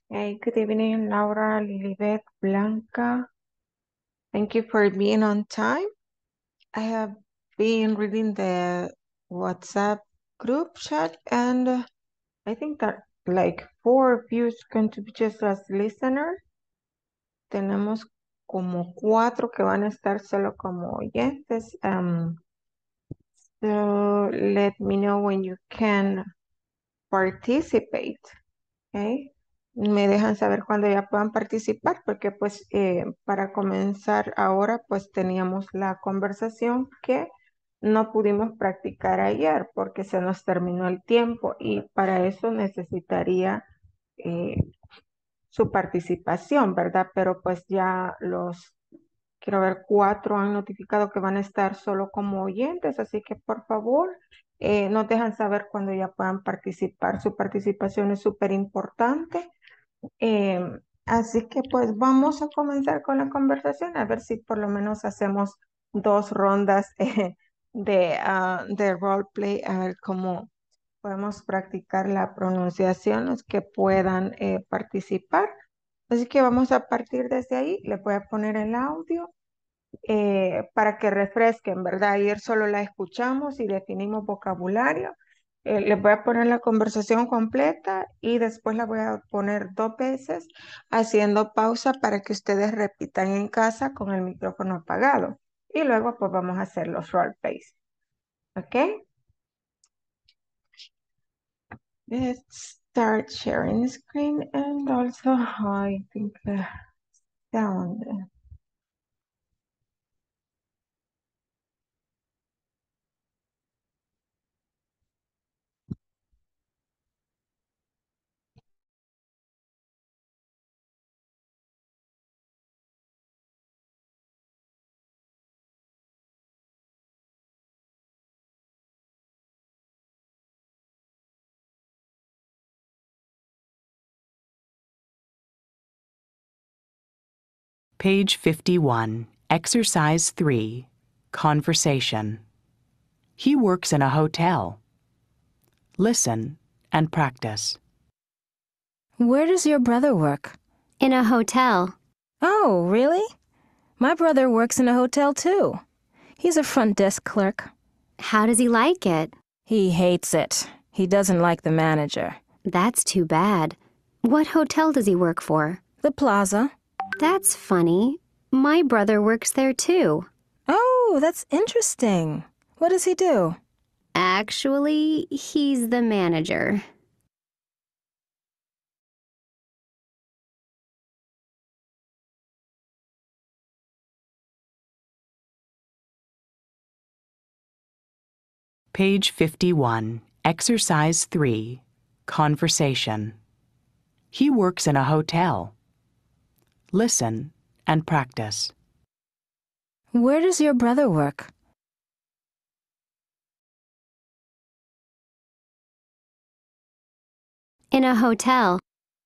Hey, good evening, Laura, Lilibet, Blanca. Thank you for being on time. I have been reading the WhatsApp group chat, and I think that like four of you is going to be just as listeners. Tenemos como cuatro que van a estar solo como oyentes. So let me know when you can participate. Ok. Me dejan saber cuando ya puedan participar, porque pues para comenzar ahora pues teníamos la conversación que no pudimos practicar ayer porque se nos terminó el tiempo y para eso necesitaría eh, su participación, ¿verdad? Pero pues ya quiero ver, cuatro han notificado que van a estar solo como oyentes, así que por favor nos dejan saber cuando ya puedan participar. Su participación es súper importante. Así que pues vamos a comenzar con la conversación, a ver si por lo menos hacemos dos rondas de roleplay, a ver cómo podemos practicar la pronunciación, los que puedan participar. Así que vamos a partir desde ahí, le voy a poner el audio para que refresquen, ¿verdad? Ayer solo la escuchamos y definimos vocabulario. Les voy a poner la conversación completa y después la voy a poner dos veces haciendo pausa para que ustedes repitan en casa con el micrófono apagado. Y luego pues vamos a hacer los roleplays. ¿Ok? Let's start sharing the screen and also I think sound. Page 51, Exercise 3, Conversation. He works in a hotel. Listen and practice. Where does your brother work? In a hotel. Oh, really? My brother works in a hotel too. He's a front desk clerk. How does he like it? He hates it. He doesn't like the manager. That's too bad. What hotel does he work for? The Plaza. That's funny. My brother works there too. Oh, that's interesting. What does he do? Actually, he's the manager. Page 51, Exercise 3, Conversation. He works in a hotel. Listen and practice. Where does your brother work? In a hotel.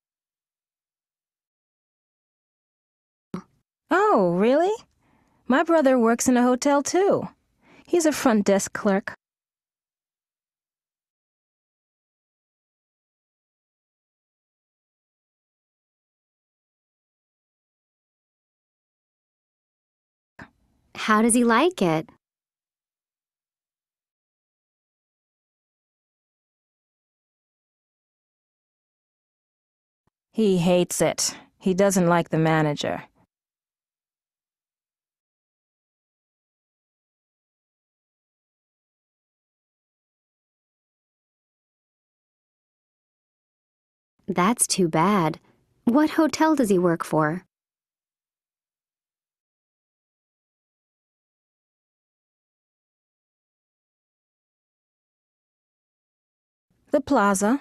Oh, really? My brother works in a hotel too. He's a front desk clerk. How does he like it? He hates it. He doesn't like the manager. That's too bad. What hotel does he work for? The Plaza.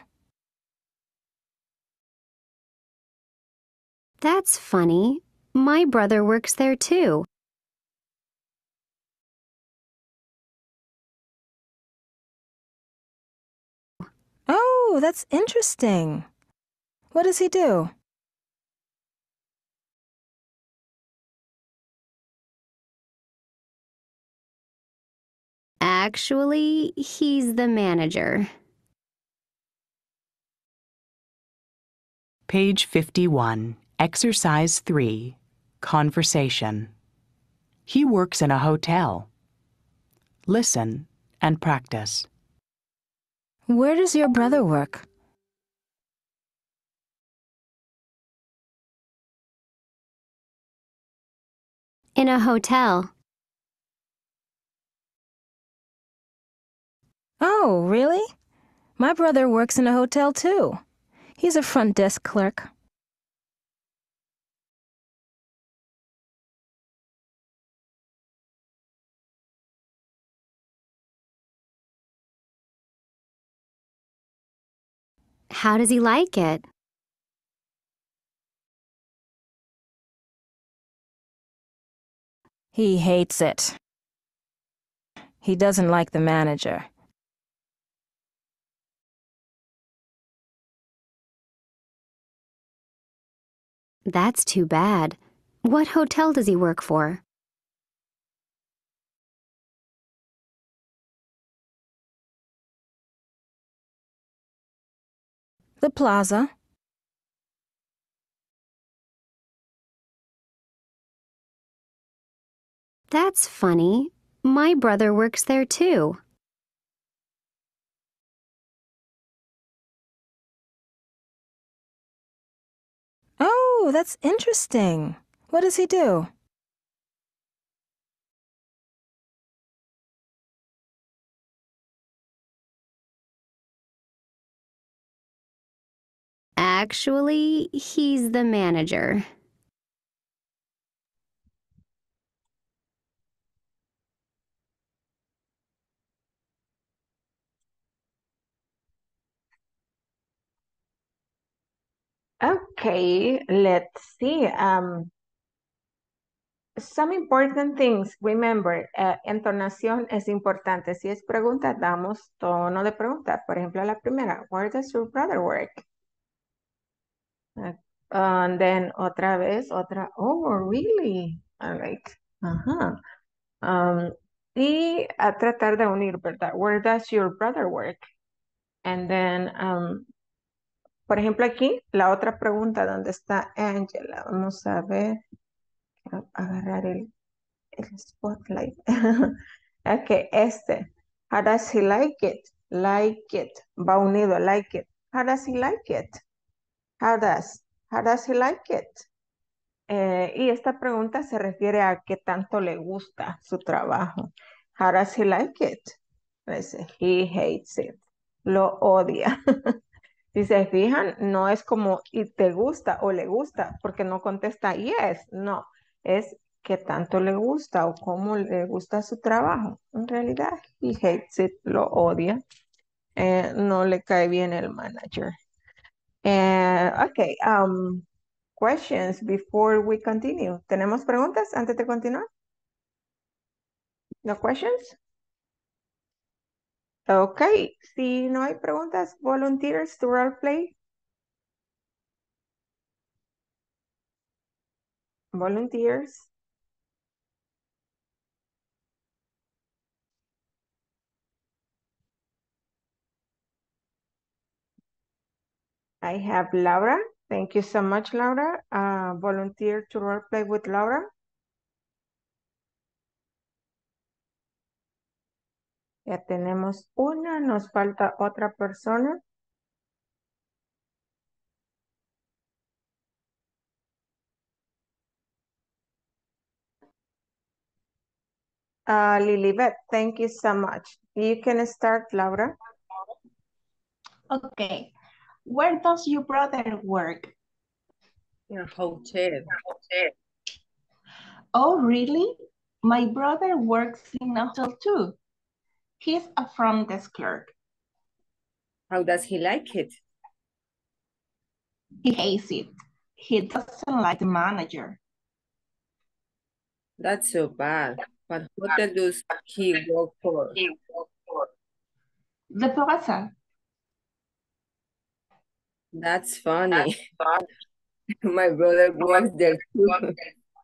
That's funny. My brother works there too. Oh, that's interesting. What does he do? Actually, he's the manager. Page 51, Exercise 3, Conversation. He works in a hotel. Listen and practice. Where does your brother work? In a hotel. Oh, really? My brother works in a hotel too. He's a front desk clerk. How does he like it? He hates it. He doesn't like the manager. That's too bad. What hotel does he work for? The Plaza. That's funny. My brother works there too. Oh, that's interesting. What does he do? Actually, he's the manager. Okay, let's see. Some important things, remember, entonación es importante. Si es pregunta, damos tono de pregunta. Por ejemplo, la primera, where does your brother work? And then otra vez, oh, really? All right. Ajá. Y a tratar de unir, ¿verdad? Where does your brother work? And then, por ejemplo, aquí, la otra pregunta, ¿dónde está Angela? Vamos a ver, quiero agarrar el spotlight. Ok, este. How does he like it? Like it. Va unido, like it. How does he like it? How does he like it? Y esta pregunta se refiere a qué tanto le gusta su trabajo. How does he like it? Dice, he hates it. Lo odia. Si se fijan, no es como y te gusta o le gusta, porque no contesta yes, no. Es qué tanto le gusta o cómo le gusta su trabajo. En realidad, he hates it, lo odia. No le cae bien el manager. Okay, questions before we continue. ¿Tenemos preguntas antes de continuar? No questions? Okay, si no hay preguntas, volunteers to role play. Volunteers. I have Laura. Thank you so much, Laura. Volunteer to role play with Laura. Ya tenemos una, nos falta otra persona. Lilibet, thank you so much. You can start, Laura. Okay. Where does your brother work? In a hotel. Oh, really? My brother works in a hotel too. He's a front desk clerk. How does he like it? He hates it. He doesn't like the manager. That's so bad. What hotel does he work for? The Plaza. That's funny. My brother works there too.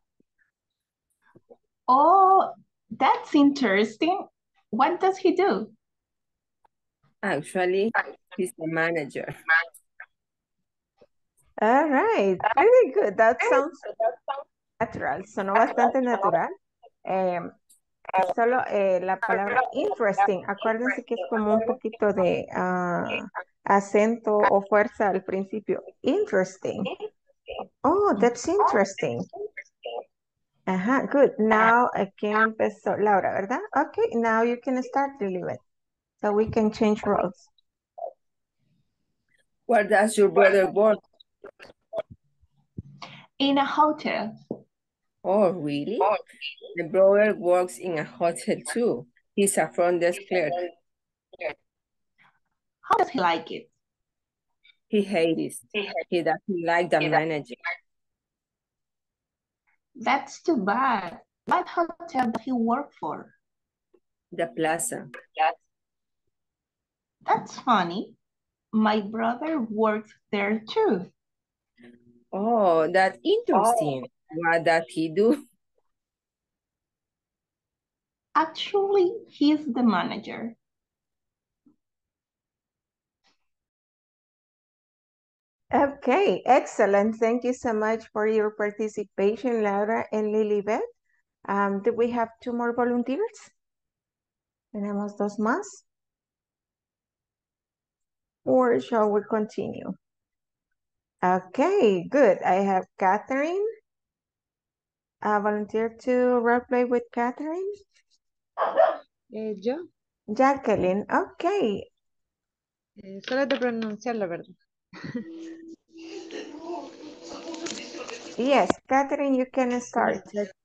Oh, that's interesting. What does he do? Actually, he's the manager. All right, pretty good. That sounds natural, sonó bastante natural. Em, Solo la palabra interesting, acuérdense que es como un poquito de acento o fuerza al principio. Interesting. Oh, that's interesting. Ajá, good. Now, ¿quién empezó? Laura, ¿verdad? Okay, now you can start, Lilibet. So we can change roles. Where does your brother work? In a hotel. Oh, really? My brother works in a hotel too. He's a front desk clerk. How does he like it? He hates it. He doesn't like the manager. That's too bad. What hotel does he work for? The plaza. That's funny. My brother works there too. Oh, that's interesting. What does he do? Actually, he's the manager. Okay, excellent. Thank you so much for your participation, Laura and Lilibet. Do we have two more volunteers? ¿Tenemos dos más? Or shall we continue? Okay, good. I have Catherine. Volunteer to role play with Catherine. Yo, Jacqueline, okay. solo de pronunciarlo, ¿verdad? Yes, Catherine, you can start.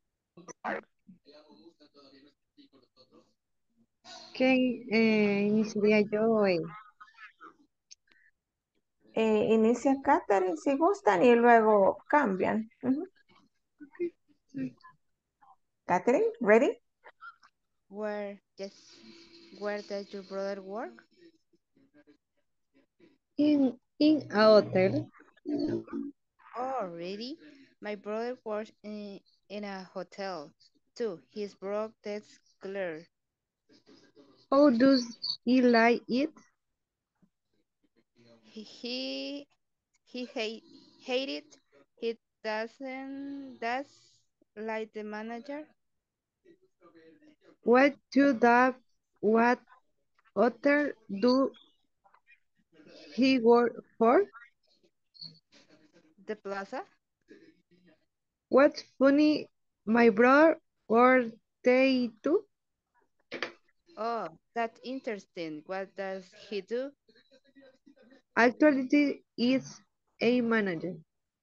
¿Quién iniciaría yo hoy? Inicia Catherine si gustan y luego cambian. Ujú. Catherine, ready? Where does your brother work? In a hotel. Oh, really? My brother works in a hotel too. He's broke that's clear. How does he like it? He hate it. He does like the manager. What hotel do he work for? The plaza? What's funny, my brother or they too? Oh, that's interesting. What does he do? Actually, is a manager.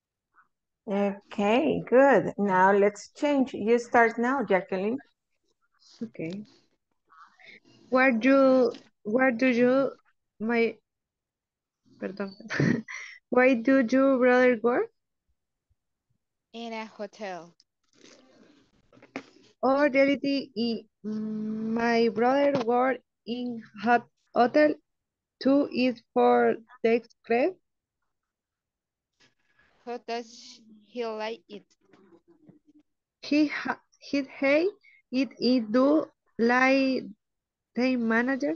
Okay, good. Now let's change. You start now, Jacqueline. Okay. Where do you, my, perdón. Why do you brother work? In a hotel. Or reality, my brother work in hot hotel too is for the crib. How does he like it? He hate it do like the manager.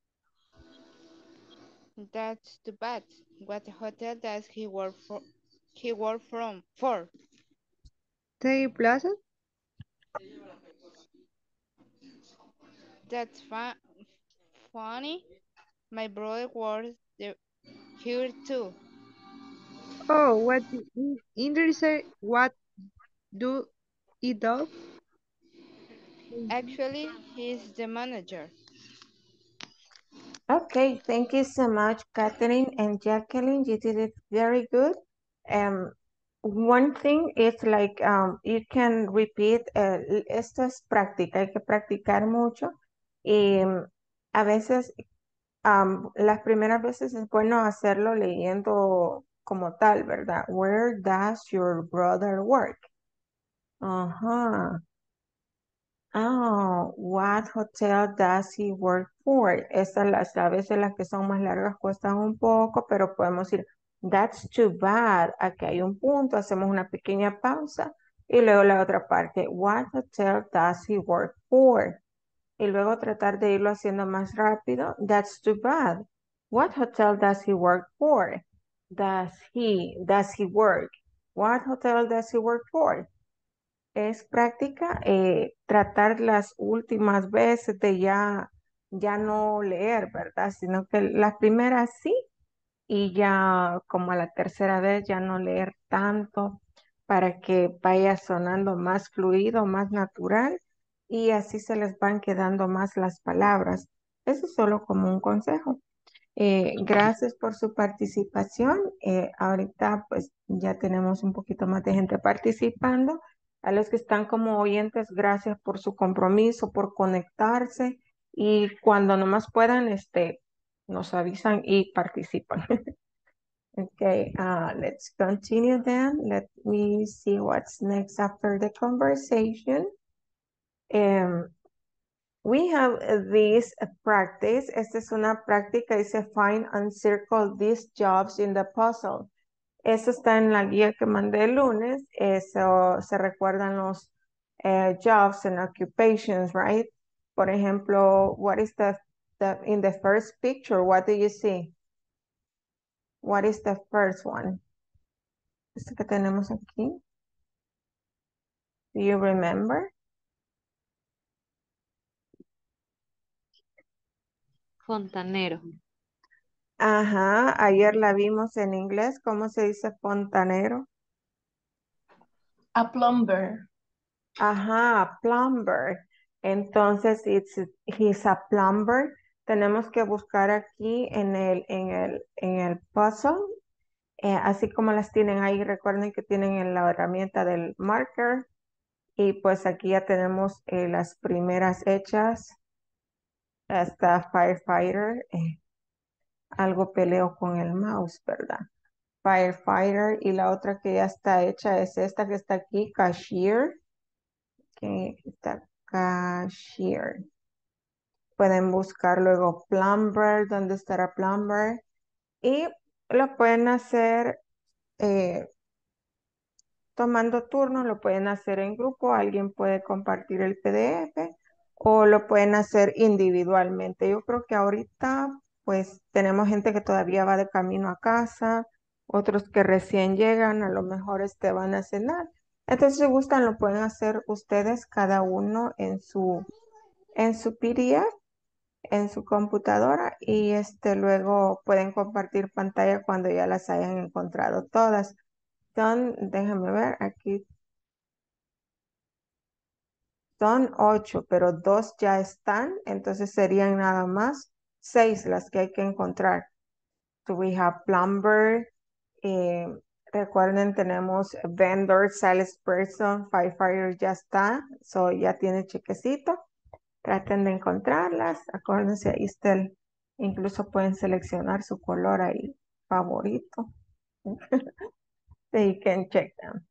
That's too bad. What hotel does he work for? He work from for? The plaza. That's funny. My brother works here too. Oh, what interesting. What do it do? Actually, he's the manager. Okay, thank you so much, Catherine and Jacqueline. You did it very good. Um, one thing is like you can repeat, esto es práctica, hay que practicar mucho. Y a veces, las primeras veces es bueno hacerlo leyendo como tal, ¿verdad? Where does your brother work? Ajá. Oh, what hotel does he work for? A veces las que son más largas cuestan un poco, pero podemos ir, that's too bad. Aquí hay un punto, hacemos una pequeña pausa y luego la otra parte, what hotel does he work for? Y luego tratar de irlo haciendo más rápido, that's too bad. What hotel does he work for? does he work? What hotel does he work for? Es práctica tratar las últimas veces de ya no leer, ¿verdad? Sino que las primeras sí y ya como a la tercera vez ya no leer tanto para que vaya sonando más fluido, más natural y así se les van quedando más las palabras. Eso es solo como un consejo. Gracias por su participación. Ahorita pues ya tenemos un poquito más de gente participando. A los que están como oyentes, gracias por su compromiso, por conectarse y cuando nomás puedan, nos avisan y participan. Okay, let's continue then. Let me see what's next after the conversation. Um, we have this practice. Esta es una práctica, dice find and circle these jobs in the puzzle. Eso está en la guía que mandé el lunes. Eso se recuerdan los jobs and occupations, right? Por ejemplo, what is in the first picture, what do you see? What is the first one? Este que tenemos aquí. Do you remember? Fontanero. Ajá, ayer la vimos en inglés. ¿Cómo se dice fontanero? A plumber. Ajá, plumber. Entonces, he's a plumber. Tenemos que buscar aquí en el puzzle, así como las tienen ahí. Recuerden que tienen en la herramienta del marker. Y pues aquí ya tenemos las primeras hechas. Está firefighter. Algo peleo con el mouse, ¿verdad? Firefighter y la otra que ya está hecha es esta que está aquí, cashier, que está cashier. Pueden buscar luego plumber, ¿dónde estará plumber? Y lo pueden hacer eh, tomando turnos, lo pueden hacer en grupo, alguien puede compartir el PDF o lo pueden hacer individualmente. Yo creo que ahorita pues tenemos gente que todavía va de camino a casa, otros que recién llegan, a lo mejor van a cenar. Entonces, si gustan, lo pueden hacer ustedes cada uno en su PDF, en su computadora y luego pueden compartir pantalla cuando ya las hayan encontrado todas. Déjame ver, aquí son 8, pero 2 ya están, entonces serían nada más 6 las que hay que encontrar. So we have plumber, eh, recuerden tenemos vendor, salesperson, firefighter ya está, so ya tiene chequecito. Traten de encontrarlas, acuérdense, ahí está incluso pueden seleccionar su color ahí favorito. So you can check them.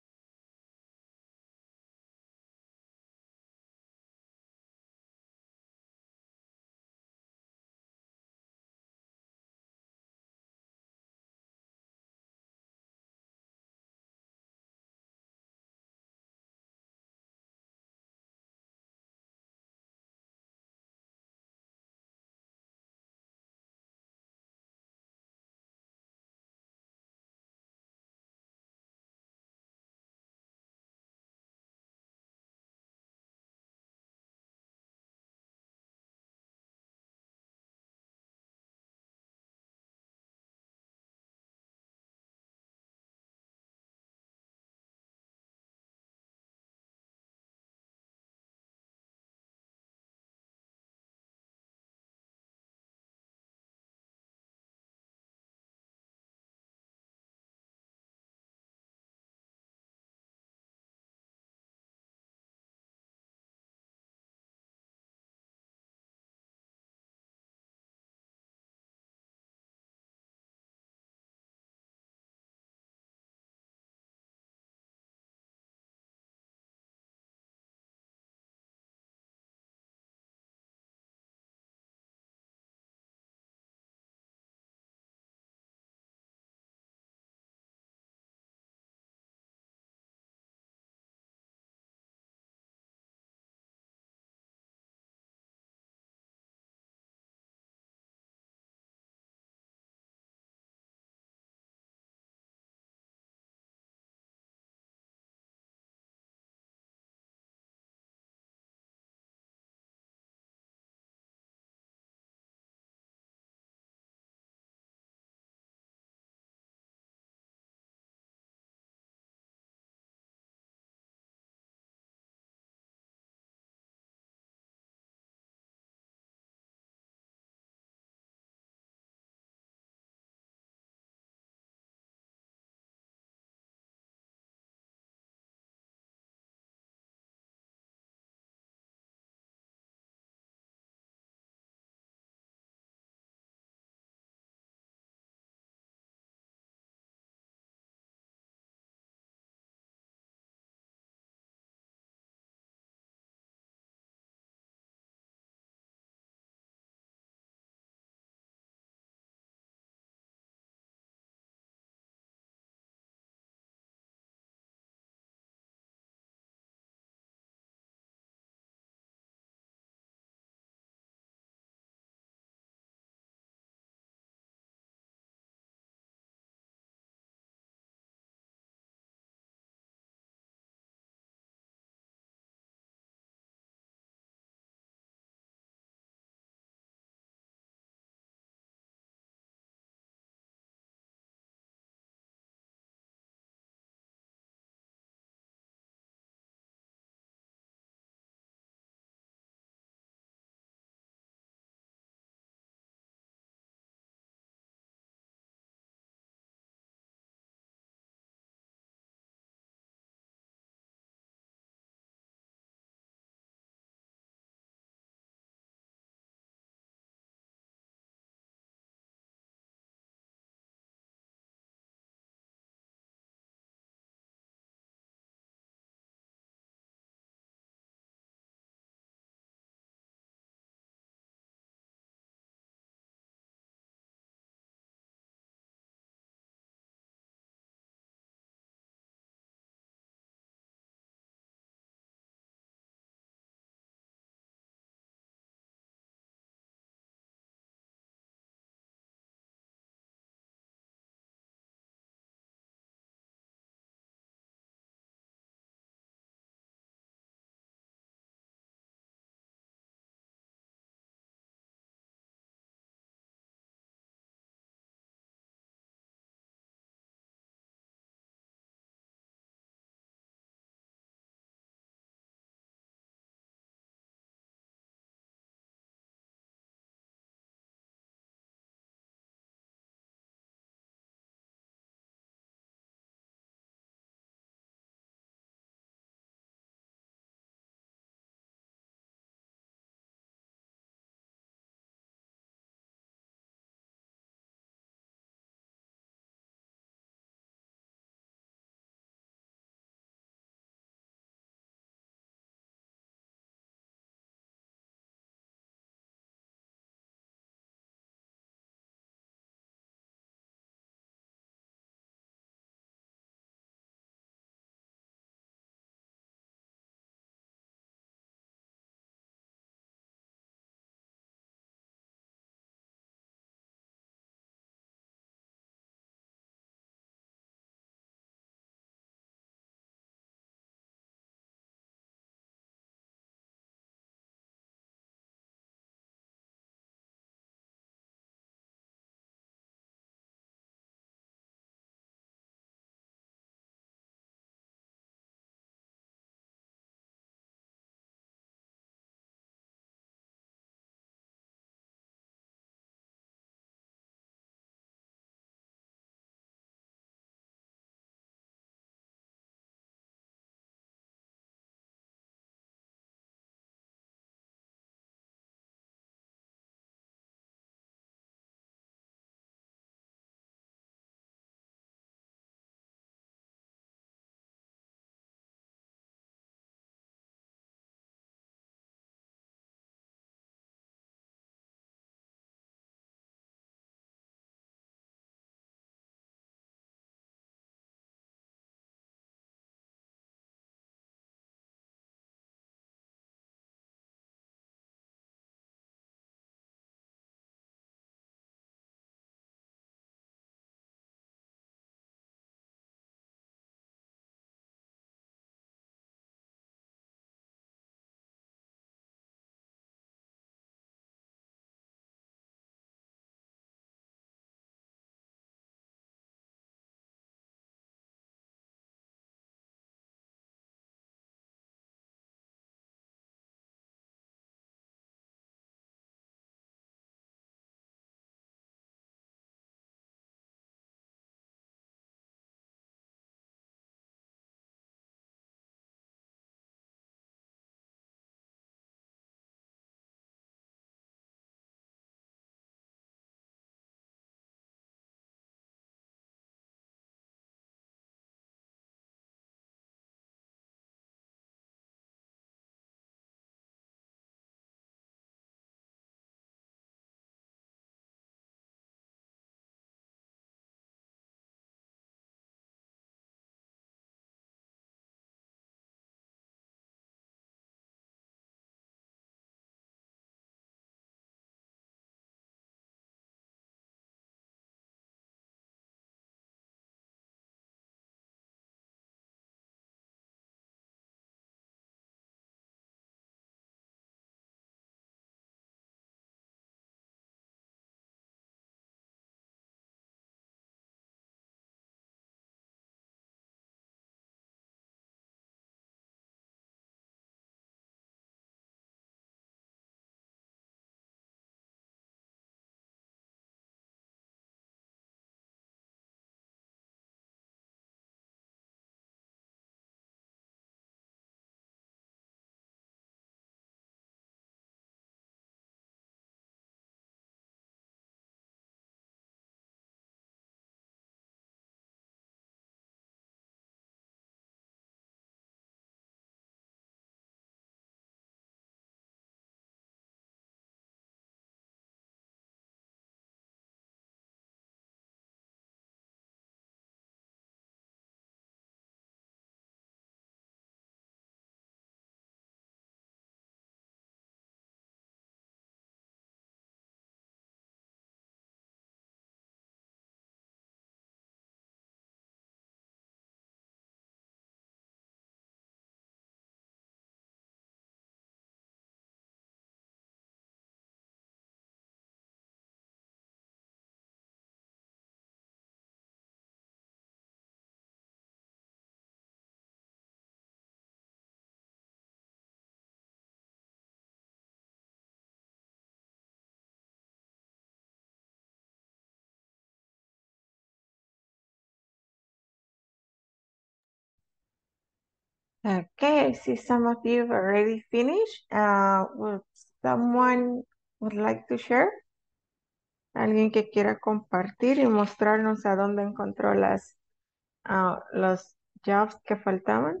Okay, I see some of you have already finished. Would someone would like to share? ¿Alguien que quiera compartir y mostrarnos a dónde encontró los jobs que faltaban?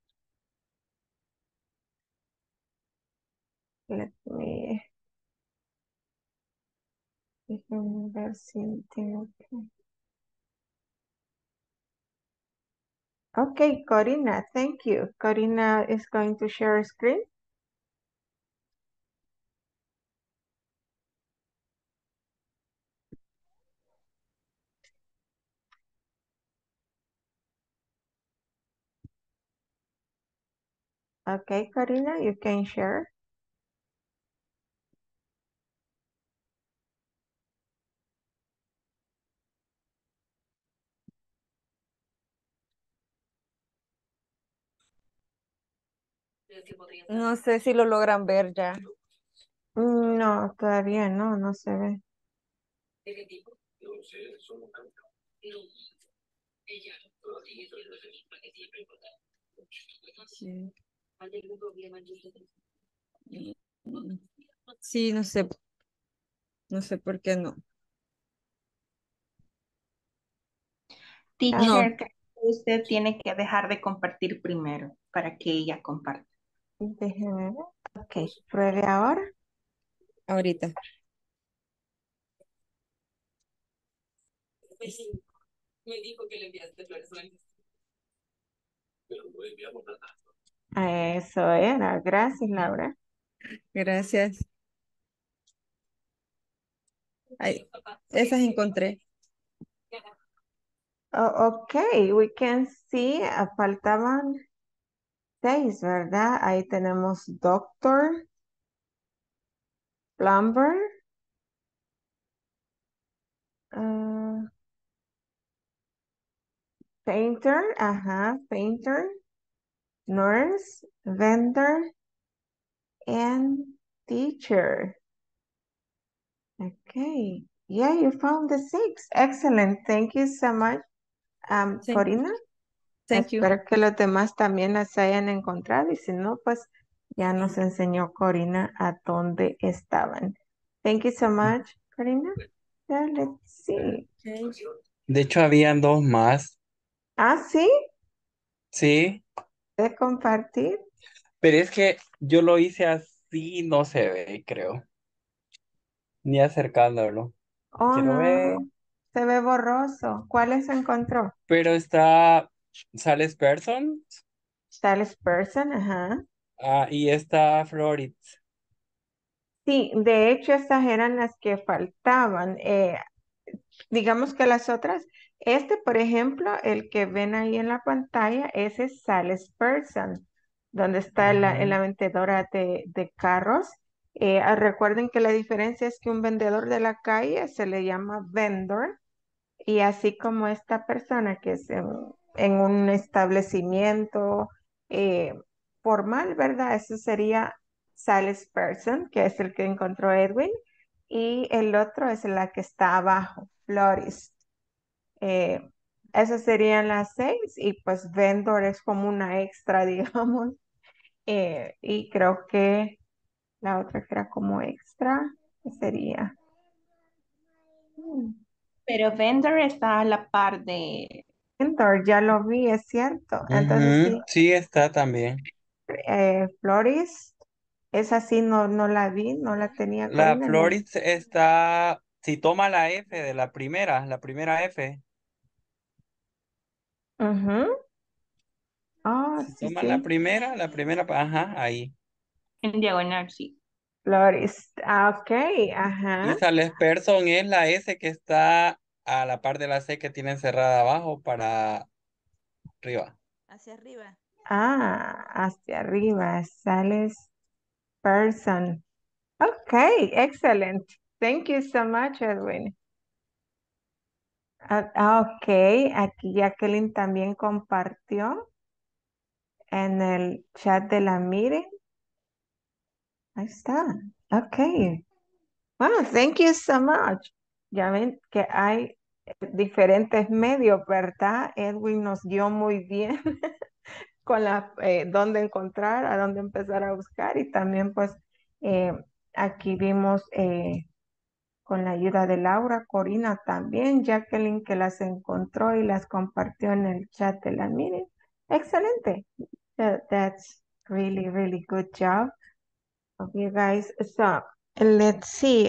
Let me, déjenme ver si tengo que... Okay, Corina, thank you. Corina is going to share screen. Okay, Corina, you can share. No sé si lo logran ver ya. No, todavía no, no se ve. Sí. Sí, no sé. No sé por qué no. No, Teacher, creo que usted tiene que dejar de compartir primero para que ella comparta. Déjeme ver. Ok, pruebe ahora. ahorita. Eso era. Gracias, Laura. Gracias. Ay, esas encontré. Oh, ok, we can see, faltaban 6, ¿verdad? Ahí tenemos doctor, plumber, ah, painter, ajá, painter, nurse, vendor, and teacher. Okay, yeah, you found the 6. Excellent. Thank you so much, Thank, Corina. thank you. Espero que los demás también las hayan encontrado y si no, pues ya nos enseñó Corina a dónde estaban. Thank you so much, Corina. Yeah, let's see. Okay. De hecho, habían 2 más. Ah, sí, Sí, de compartir. pero es que yo lo hice así, no se ve, creo. Ni acercándolo. Oh, Quiero ver. no, se ve borroso. ¿Cuáles encontró? Pero está Sales Person, Salesperson, ajá. y está Florida. Sí, de hecho, estas eran las que faltaban. Digamos que las otras, este, por ejemplo, el que ven ahí en la pantalla, ese es salesperson, donde está en la vendedora de carros. Recuerden que la diferencia es que un vendedor de la calle se le llama vendor y así como esta persona que es en un establecimiento eh, formal, ¿verdad? Eso sería salesperson, que es el que encontró Edwin, y el otro es la que está abajo, florist. Eh, Esas serían las 6 y pues vendor es como una extra, digamos, y creo que la otra que era como extra que sería. Pero vendor está a la par de... Vendor, ya lo vi, es cierto. Entonces Ujú, sí, sí, está también. florist, esa sí no la vi, no la tenía La Corina. Florida está, si toma la F de la primera F, Ujú. Oh, si sí, toma sí. la primera, ajá, ahí. En diagonal, sí. Florist. Ah, ok, Y ajá. Sales Person es la S que está a la par de la C que tiene cerrada abajo para arriba. Hacia arriba. Ah, hacia arriba, sales person. Okay, excellent. Thank you so much, Edwin. Ok, aquí Jacqueline también compartió en el chat de la meeting. Ahí está. Ok. Wow, thank you so much. Ya ven que hay diferentes medios, ¿verdad? Edwin nos dio muy bien con dónde encontrar, a dónde empezar a buscar y también pues eh, aquí vimos con la ayuda de Laura, Corina también, Jacqueline que las encontró y las compartió en el chat de la meeting. Excelente. That's really, really good job of you guys. So let's see.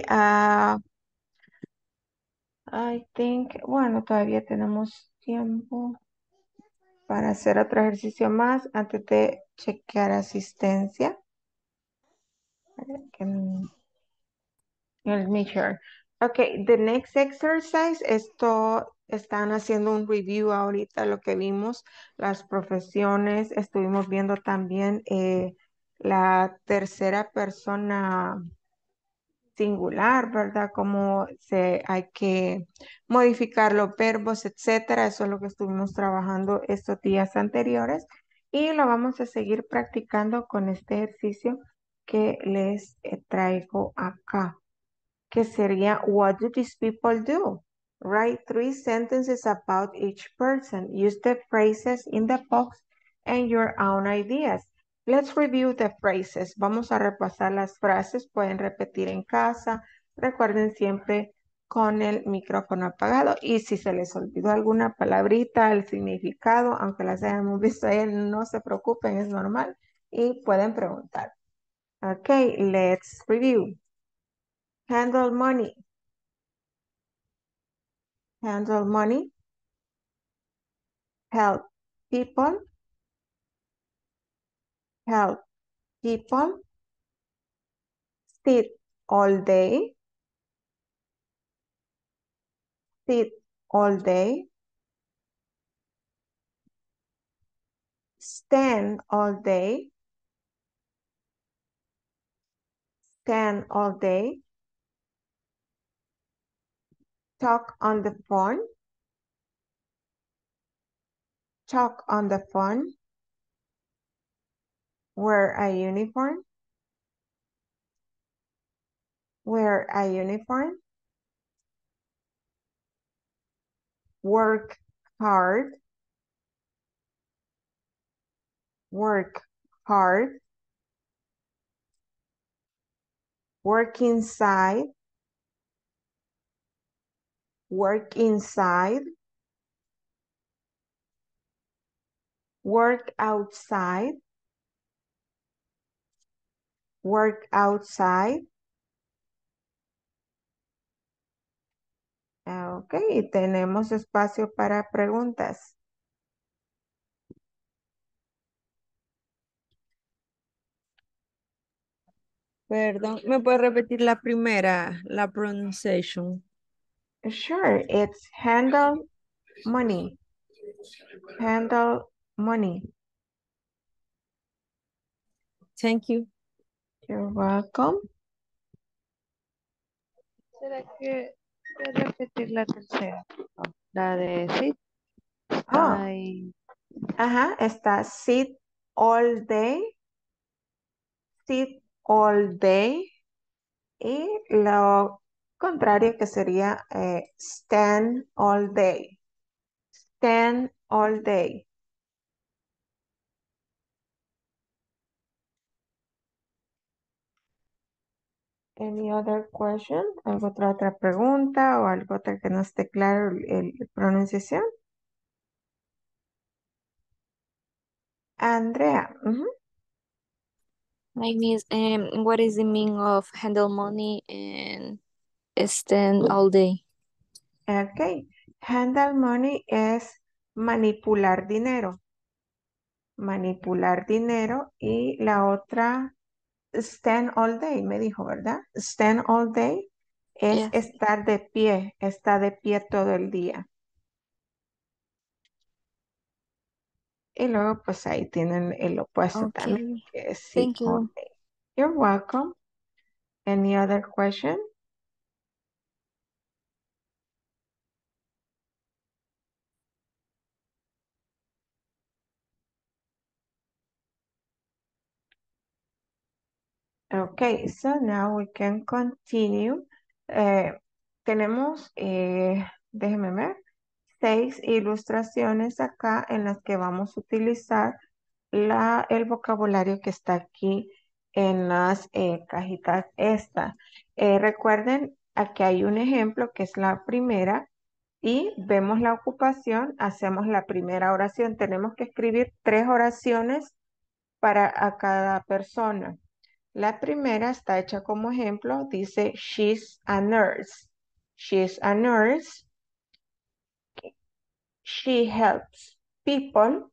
I think, bueno, todavía tenemos tiempo para hacer otro ejercicio más antes de chequear asistencia. Let me sure. Okay, the next exercise, esto están haciendo un review ahorita, lo que vimos, las profesiones, estuvimos viendo también la tercera persona singular, ¿verdad? Cómo hay que modificar los verbos, etcétera. Eso es lo que estuvimos trabajando estos días anteriores y lo vamos a seguir practicando con este ejercicio que les traigo acá, que sería What do these people do? Write 3 sentences about each person. Use the phrases in the box and your own ideas. Let's review the phrases. Vamos a repasar las frases. Pueden repetir en casa. Recuerden siempre con el micrófono apagado. Y si se les olvidó alguna palabrita, el significado, aunque las hayamos visto ahí, no se preocupen, es normal. Y pueden preguntar. Okay, let's review. Handle money. Handle money. Help people. Help people. Sit all day. Sit all day. Stand all day. Stand all day. Talk on the phone. Talk on the phone. Wear a uniform. Wear a uniform. Work hard. Work hard. Work inside. Work inside. Work outside. Work outside. Ok, tenemos espacio para preguntas. Perdón, ¿me puede repetir la primera, la pronunciation? Sure, it's handle money. Handle money. Thank you. You're welcome. ¿Será que puede repetir la tercera? Oh, la de sit. Oh, Ay, ajá, está sit all day. Sit all day. Y lo contrario que sería stand all day. Stand all day. Any other question? ¿Alguna otra pregunta o algo otra que no esté claro el pronunciación? Andrea. Hi, Miss. What is the meaning of handle money and stand all day? Ok. Handle money es manipular dinero. Manipular dinero y la otra stand all day, me dijo, ¿verdad? Stand all day es Yes. estar de pie, está de pie todo el día. Y luego pues ahí tienen el opuesto también, Okay. que es sit Thank all you. day. You're welcome. Any other question? Okay, so now we can continue. Tenemos, déjenme ver, 6 ilustraciones acá en las que vamos a utilizar el vocabulario que está aquí en las cajitas esta. Recuerden, aquí hay un ejemplo que es la primera y vemos la ocupación, hacemos la primera oración. Tenemos que escribir 3 oraciones para a cada persona. La primera está hecha como ejemplo, dice she's a nurse. She's a nurse. She helps people.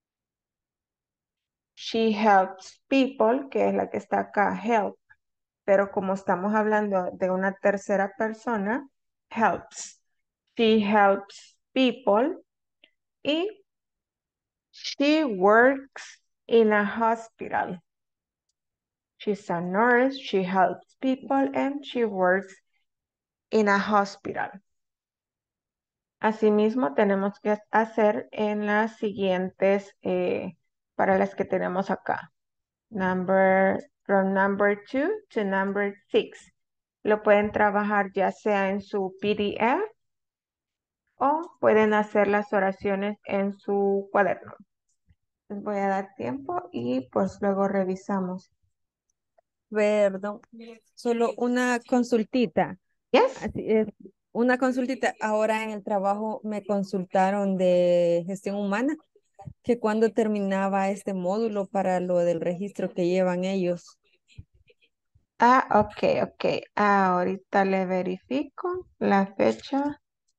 She helps people, que es la que está acá, help. Pero como estamos hablando de una tercera persona, helps. She helps people y she works in a hospital. She's a nurse, she helps people and she works in a hospital. Asimismo, tenemos que hacer en las siguientes, para las que tenemos acá. From number 2 to number 6. Lo pueden trabajar ya sea en su PDF o pueden hacer las oraciones en su cuaderno. Les voy a dar tiempo y pues luego revisamos. Perdón, solo una consultita. Yes. Así es, una consultita. Ahora en el trabajo me consultaron de gestión humana que cuando terminaba este módulo para lo del registro que llevan ellos. Ah, ok. Ahorita le verifico la fecha.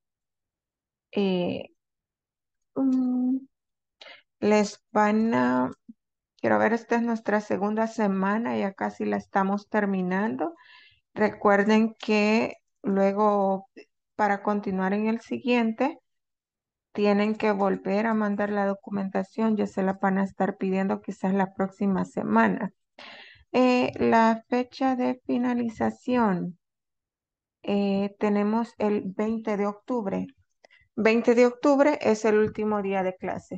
Eh, mm, les van a, quiero ver, esta es nuestra segunda semana, ya casi la estamos terminando. Recuerden que luego, para continuar en el siguiente, tienen que volver a mandar la documentación, ya se la van a estar pidiendo quizás la próxima semana. La fecha de finalización, tenemos el 20 de octubre. 20 de octubre es el último día de clase.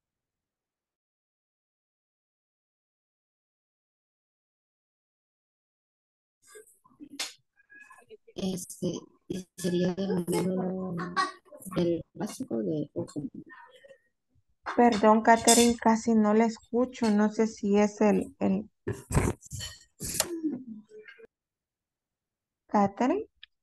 Este, sería del módulo del básico de Perdón, Catherine, casi no la escucho. No sé si es el... Catherine.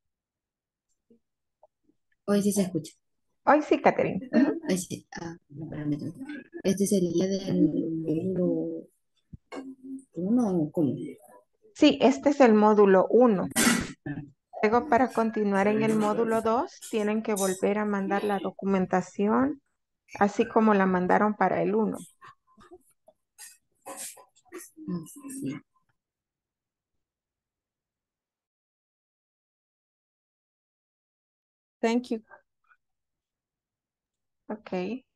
hoy sí se escucha. Hoy sí, Catherine. Ujú. Hoy sí. Permítame. Este sería del módulo uno, ¿cómo? Sí, este es el módulo 1. Luego, para continuar en el módulo 2, tienen que volver a mandar la documentación, así como la mandaron para el 1. Sí. Thank you. Ok.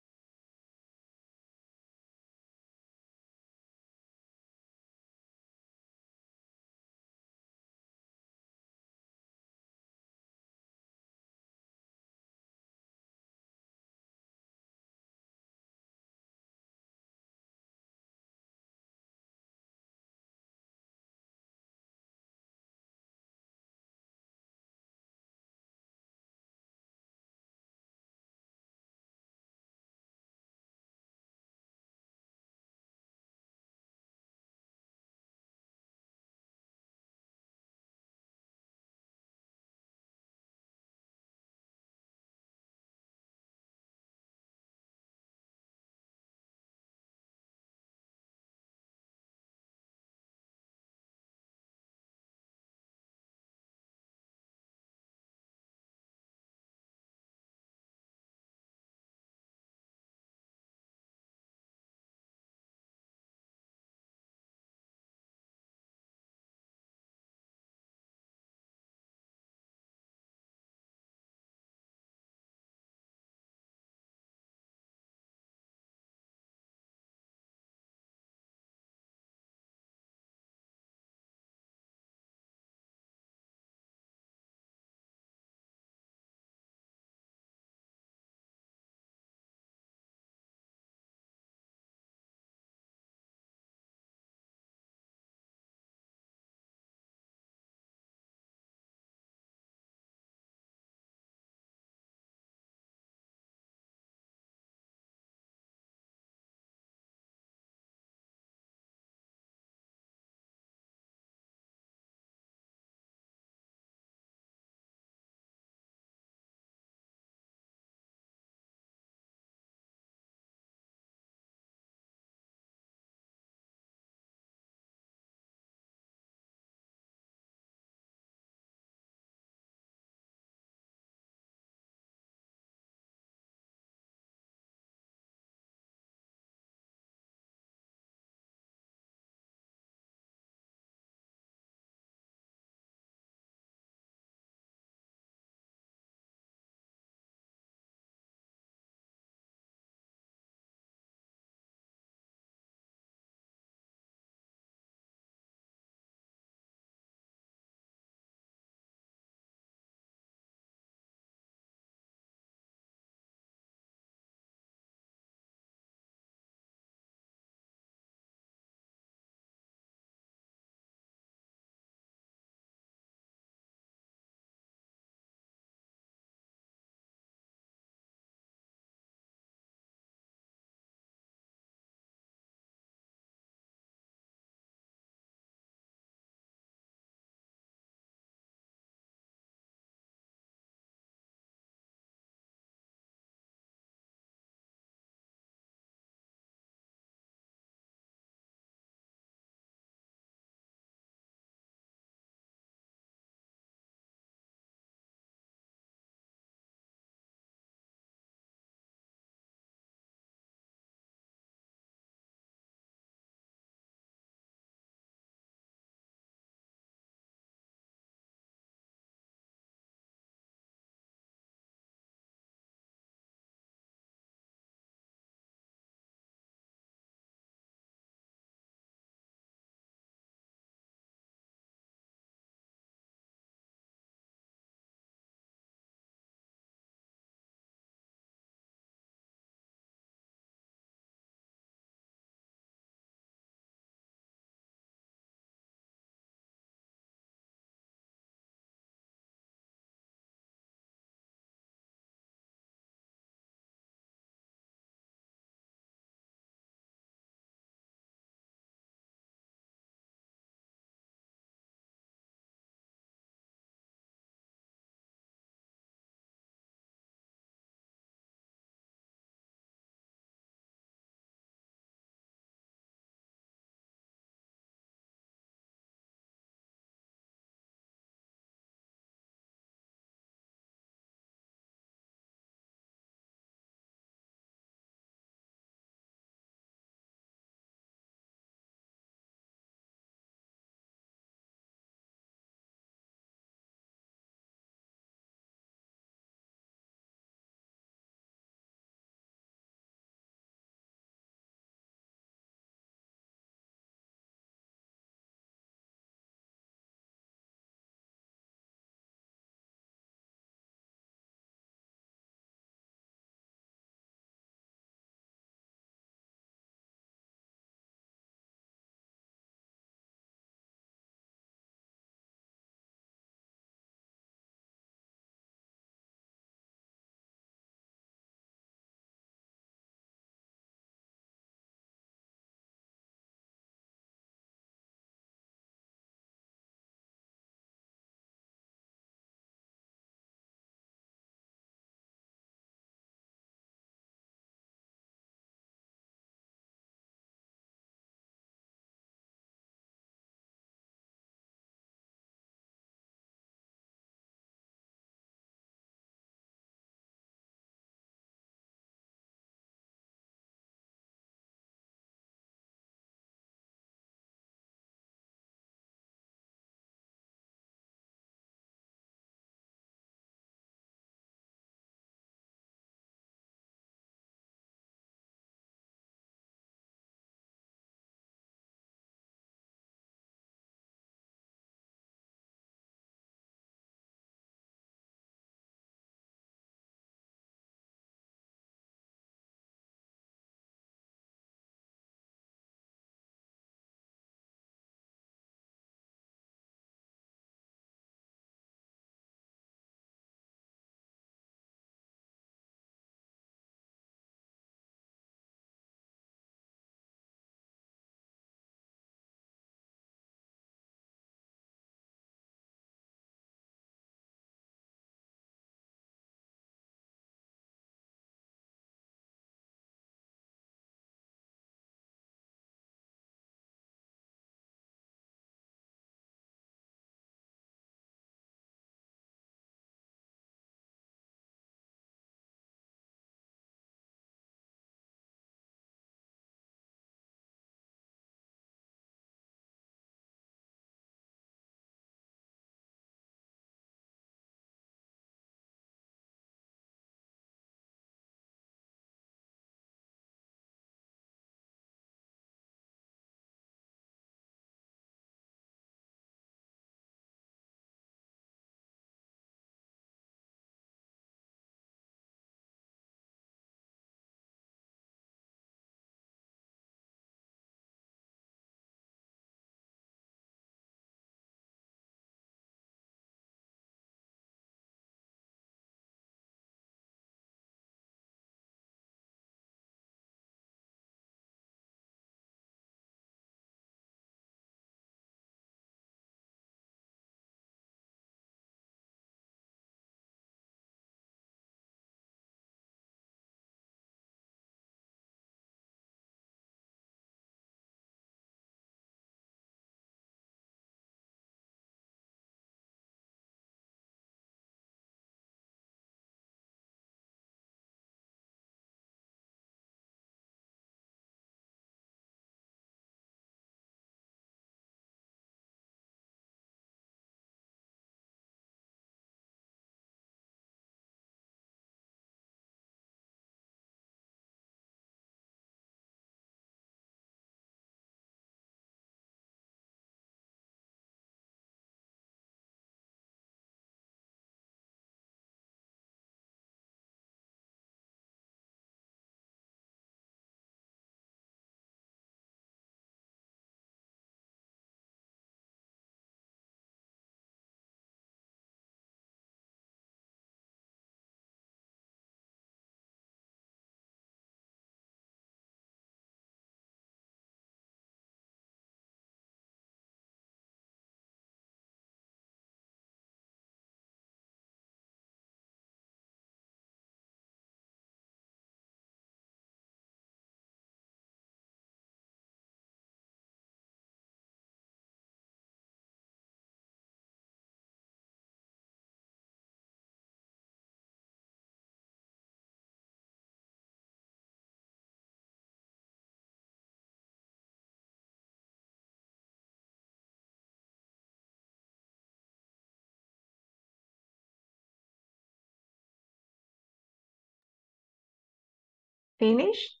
Finished?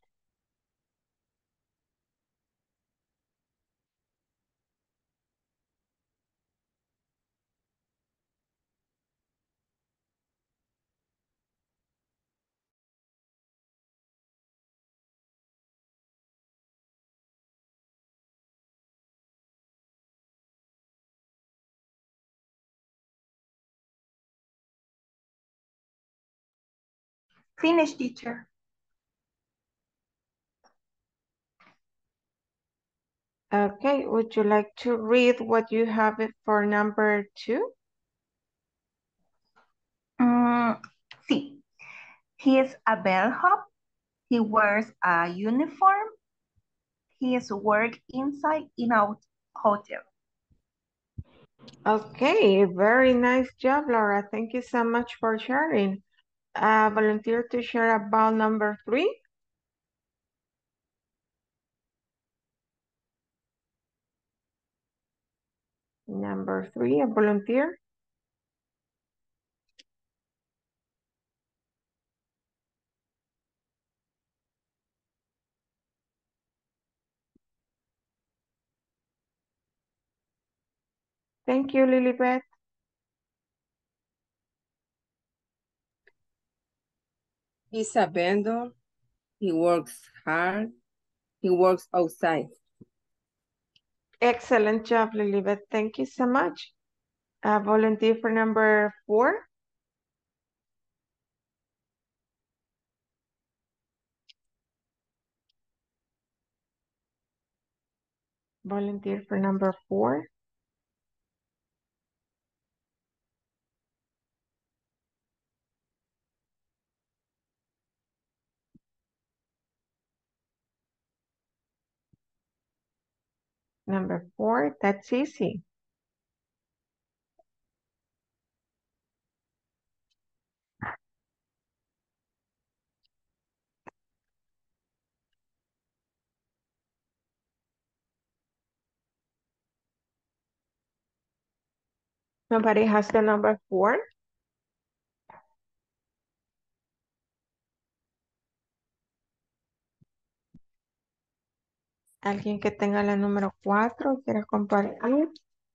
Finish, teacher. Okay, would you like to read what you have it for number 2? Sí. He is a bellhop. He wears a uniform. He is work inside in a hotel. Okay, very nice job, Laura. Thank you so much for sharing. Volunteer to share about number 3. Number 3, a volunteer. Thank you, Lilibet. He's a vendor. He works hard. He works outside. Excellent job, Lilibet. Thank you so much. Volunteer for number 4. Volunteer for number 4. Number 4, that's easy. Nobody has the number 4. Alguien que tenga la número 4, quiera compartir.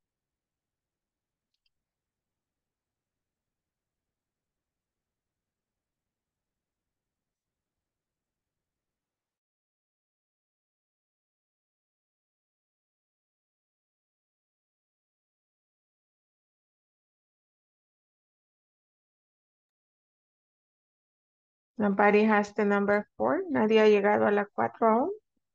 Nobody has the number 4. Nadie ha llegado a la 4 aún.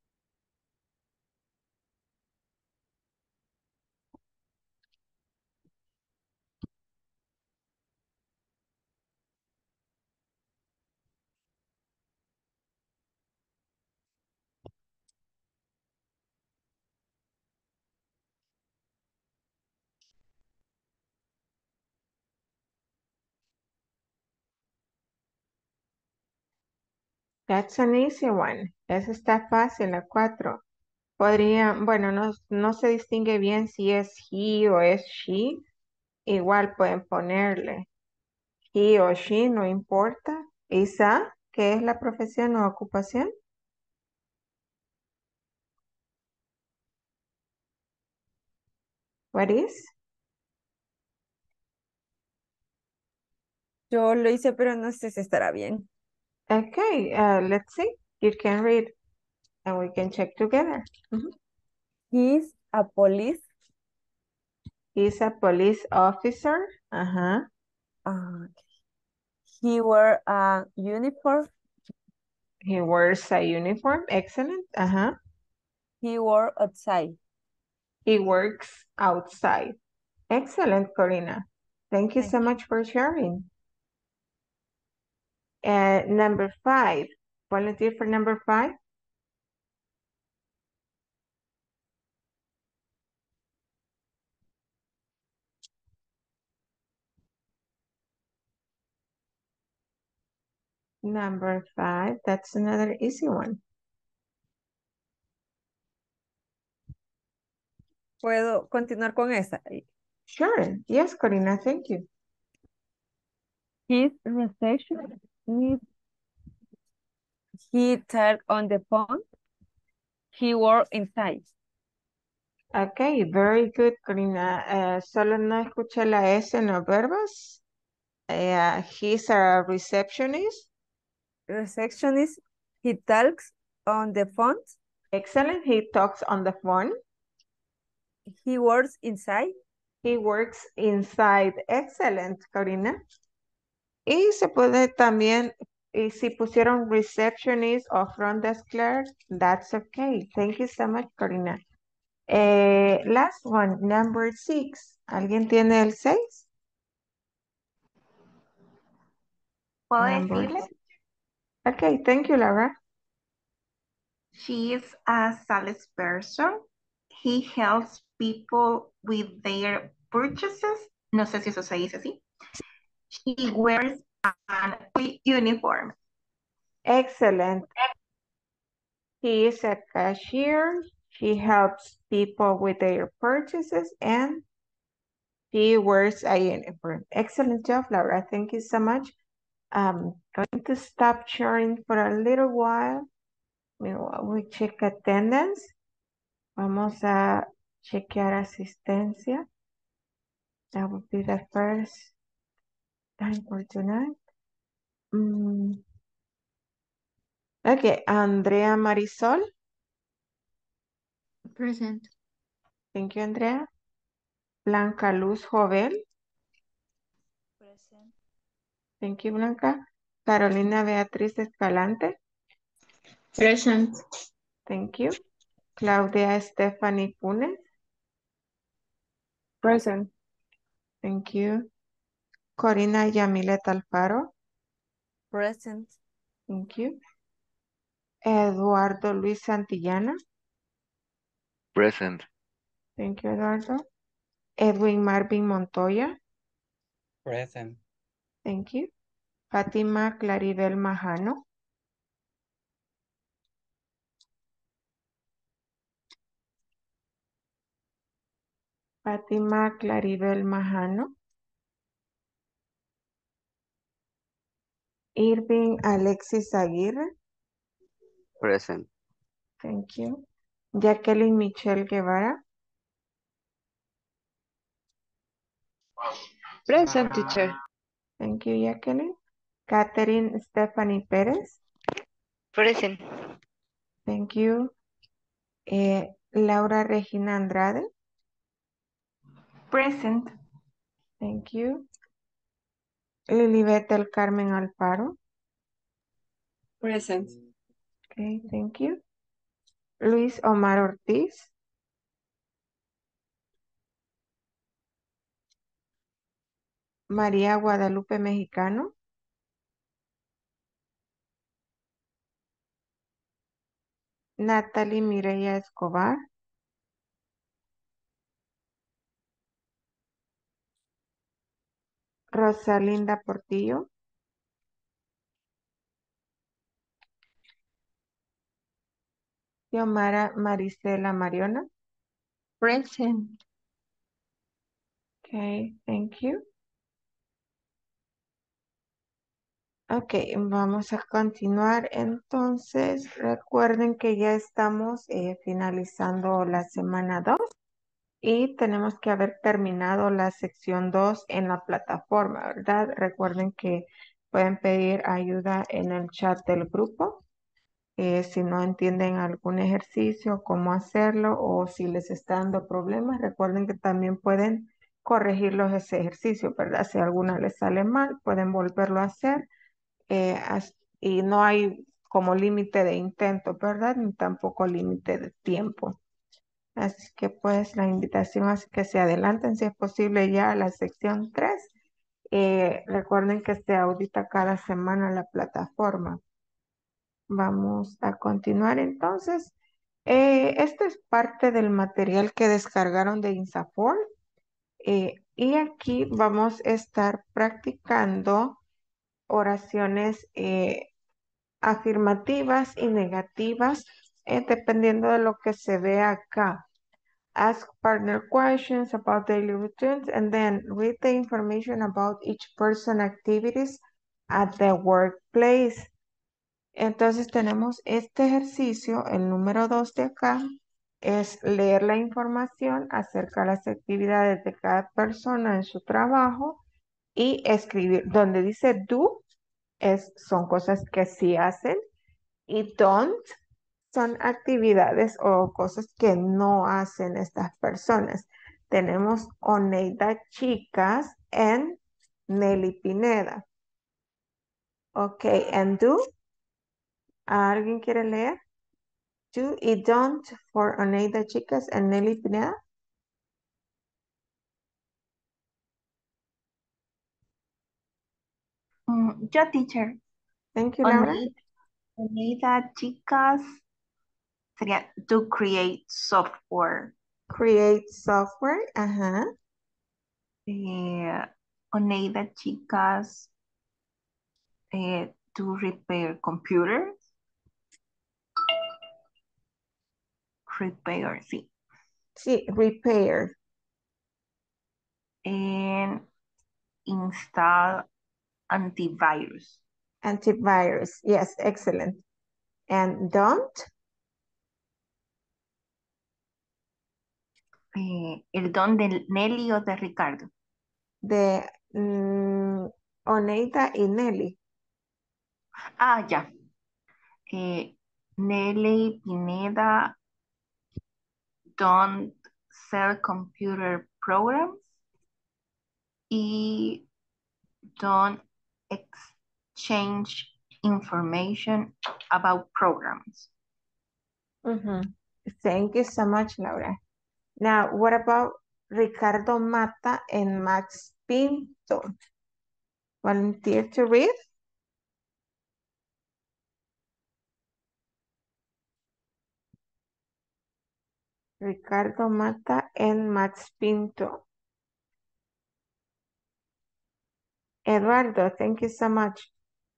That's an easy one. Esa está fácil, la 4. Podría, bueno, no se distingue bien si es he o es she. Igual pueden ponerle he o she, no importa. Isa, ¿qué es la profesión o ocupación? What is? Yo lo hice, pero no sé si estará bien. Okay, let's see. You can read and we can check together. He's a police. He's a police officer. Ajá. He wear a uniform. He wears a uniform. Excellent. Ajá. He work outside. He works outside. Excellent, Corina. Thank you so much for sharing. Number 5. Volunteer for number 5. Number 5. That's another easy one. ¿Puedo continuar con esa? Sure. Yes, Corina. Thank you. His reception. He talked on the phone. He worked inside. Okay, very good, Corina. Solo no escuché la S en los verbos. He's a receptionist. Receptionist. He talks on the phone. Excellent. He talks on the phone. He works inside. He works inside. Excellent, Corina. Y se puede también, y si pusieron receptionist o front desk clerk, that's okay. Thank you so much, Corina. Last one, number 6. ¿Alguien tiene el 6? ¿Puedo Number decirle? 6. Okay, thank you, Laura. She is a salesperson. He helps people with their purchases. No sé si eso se dice así. She wears an uniform. Excellent. He is a cashier. She helps people with their purchases and she wears a uniform. Excellent job, Laura. Thank you so much. I'm going to stop sharing for a little while. Meanwhile, we check attendance. Vamos a chequear asistencia. That would be the first time for tonight. Okay, Andrea Marisol. Present. Thank you, Andrea. Blanca Luz Jovel. Present. Thank you, Blanca. Carolina Beatriz Escalante. Present. Thank you. Claudia Stephanie Funes. Present. Thank you. Corina Yamilet Alfaro. Present. Thank you. Eduardo Luis Santillana. Present. Thank you, Eduardo. Edwin Marvin Montoya. Present. Thank you. Fátima Claribel Majano. Fátima Claribel Majano. Irving Alexis Aguirre. Present. Thank you. Jacqueline Michelle Guevara. Present, teacher. Thank you, Jacqueline. Catherine Stephanie Pérez. Present. Thank you. Laura Regina Andrade. Present. Thank you. Lilibet del Carmen Alfaro. Present. Okay, thank you. Luis Omar Ortiz. María Guadalupe Mexicano. Natalie Mireya Escobar. Rosalinda Portillo. Xiomara Marisela Mariona. Present. Okay, thank you. Ok, vamos a continuar. Entonces, recuerden que ya estamos finalizando la semana 2 y tenemos que haber terminado la sección 2 en la plataforma, ¿verdad? Recuerden que pueden pedir ayuda en el chat del grupo. Si no entienden algún ejercicio, cómo hacerlo o si les está dando problemas, recuerden que también pueden corregirlos ese ejercicio, ¿verdad? Si alguna les sale mal, pueden volverlo a hacer y no hay como límite de intento, ¿verdad? Ni tampoco límite de tiempo. Así que pues la invitación es que se adelanten si es posible ya a la sección 3. Recuerden que se audita cada semana la plataforma. Vamos a continuar entonces. Esto es parte del material que descargaron de INSAFORP. Y aquí vamos a estar practicando oraciones afirmativas y negativas, dependiendo de lo que se ve acá. Ask partner questions about daily routines and then read the information about each person activities at the workplace. Entonces tenemos este ejercicio, el número 2 de acá, es leer la información acerca de las actividades de cada persona en su trabajo y escribir. Donde dice do, son cosas que sí hacen y don't son actividades o cosas que no hacen estas personas. Tenemos Oneida Chicas en Nelly Pineda. Ok, and do. ¿Alguien quiere leer? Do y don't for Oneida Chicas and Nelly Pineda. Yo, teacher. Thank you, Laura. Oneida Chicas sería to create software. Create software, ajá. Oneida Chicas to repair computers. Repair, sí. Sí, repair. And install antivirus. Antivirus, yes, excellent. And don't? El don de Nelly o de Ricardo. De Oneida y Nelly. Ah, ya. Nelly Pineda don't sell computer programs y don't exchange information about programs. Thank you so much, Laura. Now, what about Ricardo Mata and Max Pinto? Volunteer to read? Ricardo Mata and Max Pinto. Eduardo, thank you so much.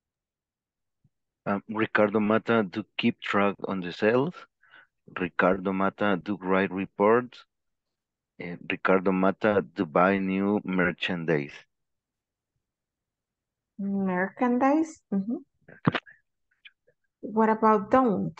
Ricardo Mata to keep track on the sales. Ricardo Mata to write reports. Ricardo Mata to buy new merchandise. Merchandise? What about don't?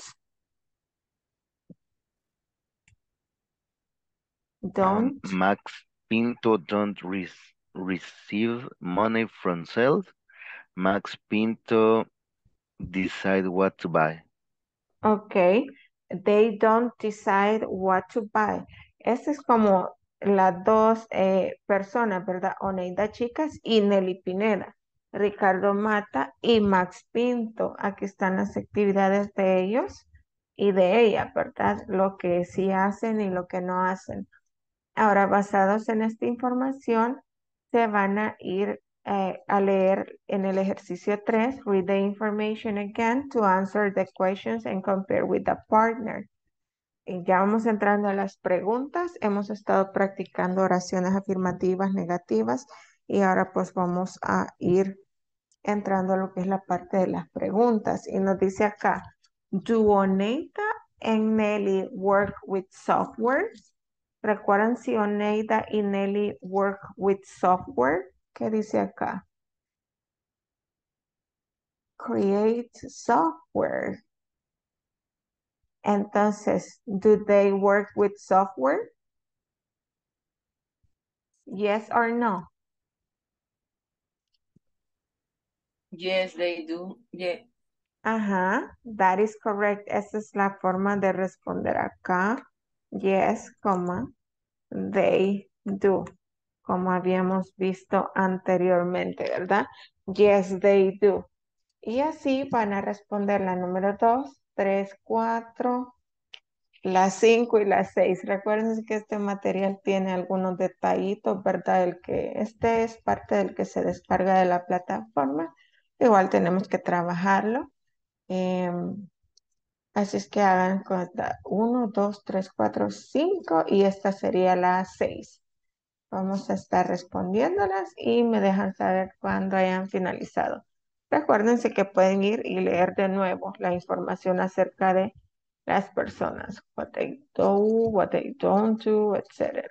Don't? Max Pinto don't receive money from sales. Max Pinto decide what to buy. Okay. They don't decide what to buy. Esta es como las dos personas, ¿verdad? Oneida Chicas y Nelly Pineda. Ricardo Mata y Max Pinto. Aquí están las actividades de ellos y de ella, ¿verdad? Lo que sí hacen y lo que no hacen. Ahora, basados en esta información, se van a ir a leer en el ejercicio 3, read the information again to answer the questions and compare with the partner. Y ya vamos entrando a las preguntas. Hemos estado practicando oraciones afirmativas, negativas, y ahora pues vamos a ir entrando a lo que es la parte de las preguntas. Y nos dice acá, do Oneida and Nelly work with software? ¿Recuerdan si Oneida y Nelly work with software? ¿Qué dice acá? Create software. Entonces, do they work with software? Yes or no? Yes, they do. Yeah. Ajá, that is correct. Esa es la forma de responder acá. Yes, they do. Como habíamos visto anteriormente, ¿verdad? Yes, they do. Y así van a responder la número 2, 3, 4, la 5 y la 6. Recuerden que este material tiene algunos detallitos, ¿verdad? Este es parte del que se descarga de la plataforma. Igual tenemos que trabajarlo. Así es que hagan 1, 2, 3, 4, 5 y esta sería la 6. Vamos a estar respondiéndolas y me dejan saber cuando hayan finalizado. Recuérdense que pueden ir y leer de nuevo la información acerca de las personas. What they do, what they don't do, etc.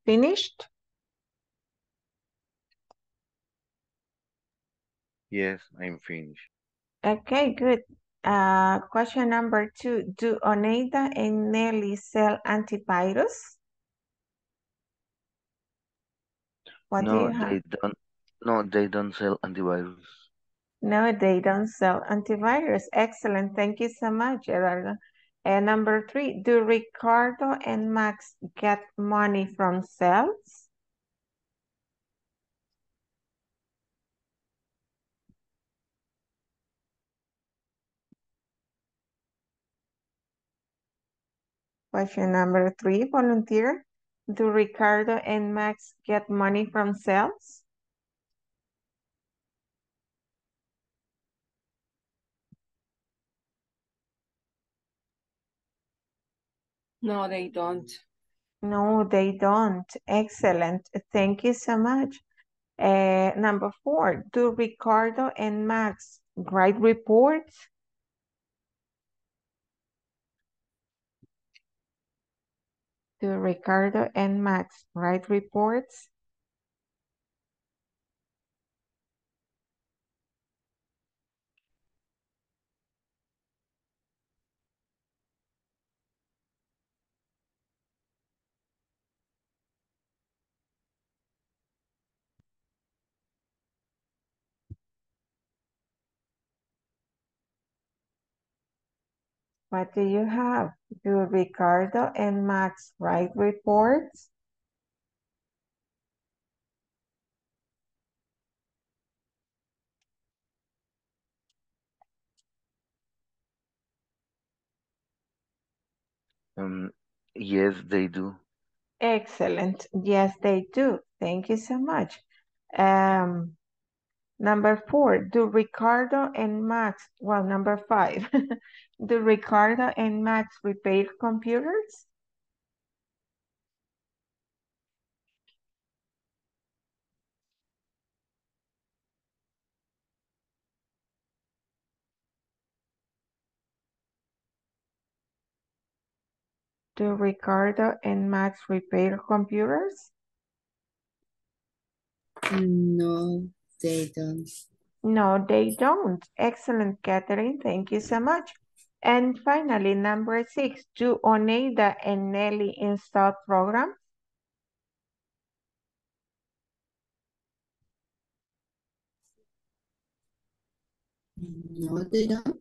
finished? Yes, I'm finished. Okay, good. Question number 2. Do Oneida and Nelly sell antivirus? What do No, you have? they don't. No, they don't sell antivirus. No, they don't sell antivirus. Excellent. Thank you so much, Eduardo. And number 3, do Ricardo and Max get money from sales? Question number 3, volunteer. Do Ricardo and Max get money from sales? No, they don't. No, they don't. Excellent. Thank you so much. Number 4, do Ricardo and Max write reports? Do Ricardo and Max write reports? What do you have? Do Ricardo and Max write reports? Yes, they do. Excellent. Yes, they do. Thank you so much. Number 4, do Ricardo and Max, well, number 5, do Ricardo and Max repair computers? Do Ricardo and Max repair computers? No, they don't. No, they don't. Excellent, Catherine. Thank you so much. And finally, number 6, do Oneida and Nelly install programs? No, they don't.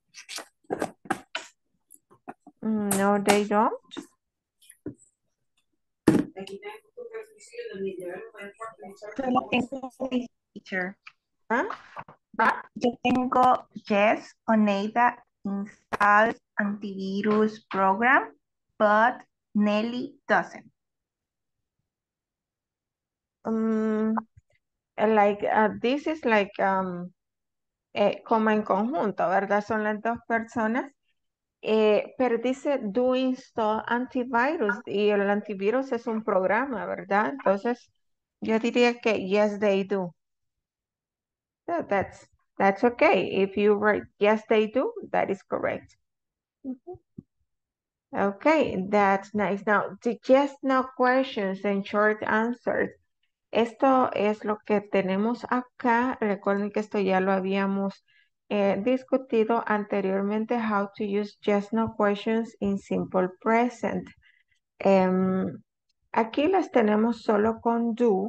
No, they don't. Solo tengo seis, teacher. ¿Ah? Yo tengo yes, Oneida installs antivirus program, but Nelly doesn't. This is like como en conjunto, ¿verdad? Son las dos personas. Pero dice do install antivirus y el antivirus es un programa, ¿verdad? Entonces, yo diría que yes, they do. So that's okay. If you write yes, they do, that is correct. Okay, that's nice. Now, the yes, no questions and short answers. Esto es lo que tenemos acá. Recuerden que esto ya lo habíamos discutido anteriormente, how to use yes, no questions in simple present. Aquí las tenemos solo con do.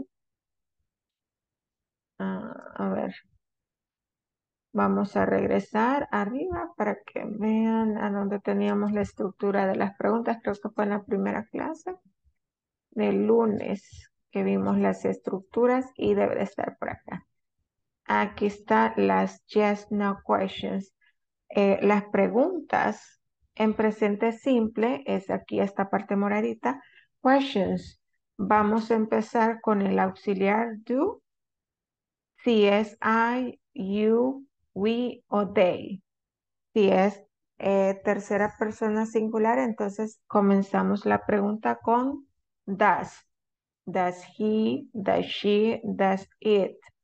A ver, vamos a regresar arriba para que vean a dónde teníamos la estructura de las preguntas. Creo que fue en la primera clase del lunes que vimos las estructuras y debe de estar por acá. Aquí están las yes, no questions. Las preguntas en presente simple es aquí esta parte moradita. Questions. Vamos a empezar con el auxiliar do. Si es I, you, we o they. Si es tercera persona singular, entonces comenzamos la pregunta con does. Does he, does she, does it.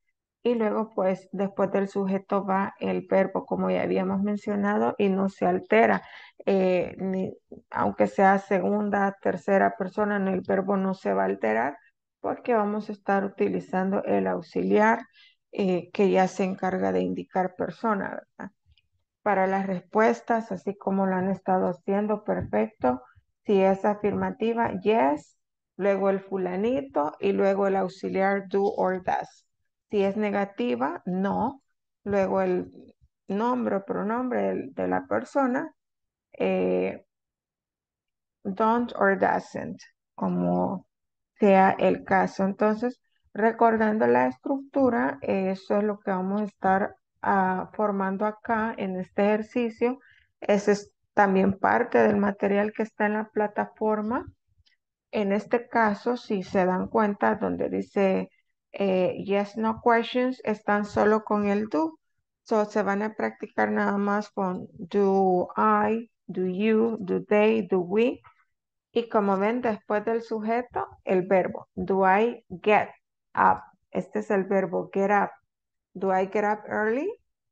y luego pues después del sujeto va el verbo como ya habíamos mencionado y no se altera. Aunque sea segunda, tercera persona, el verbo no se va a alterar porque vamos a estar utilizando el auxiliar que ya se encarga de indicar persona, ¿verdad? Para las respuestas, así como lo han estado haciendo, perfecto. Si es afirmativa, yes, luego el fulanito y luego el auxiliar do or does. Si es negativa, no, luego el nombre o pronombre de la persona, eh, don't or doesn't, como sea el caso. Entonces, recordando la estructura, eso es lo que vamos a estar formando acá en este ejercicio. Ese es también parte del material que está en la plataforma. En este caso, si se dan cuenta, donde dice yes, no questions, están solo con el do. So, se van a practicar nada más con do I, do you, do they, do we. Y como ven, después del sujeto, el verbo. Do I get up? Este es el verbo get up. Do I get up early?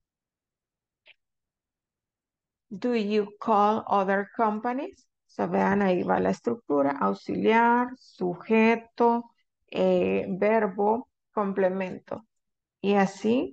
Do you call other companies? So vean, ahí va la estructura. Auxiliar, sujeto, verbo, complemento. Y así,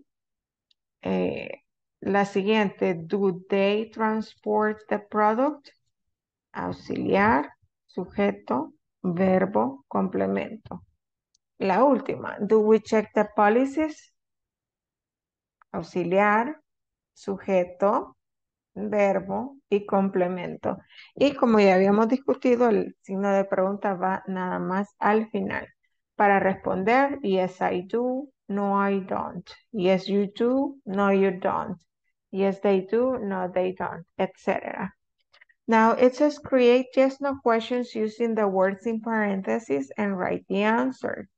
la siguiente. Do they transport the product? Auxiliar, sujeto, verbo, complemento. La última, do we check the policies? Auxiliar, sujeto, verbo y complemento. Y como ya habíamos discutido, el signo de pregunta va nada más al final. Para responder, yes I do, no I don't. Yes you do, no you don't. Yes they do, no they don't, etc. Now it says create yes no questions using the words in parentheses and write the answer.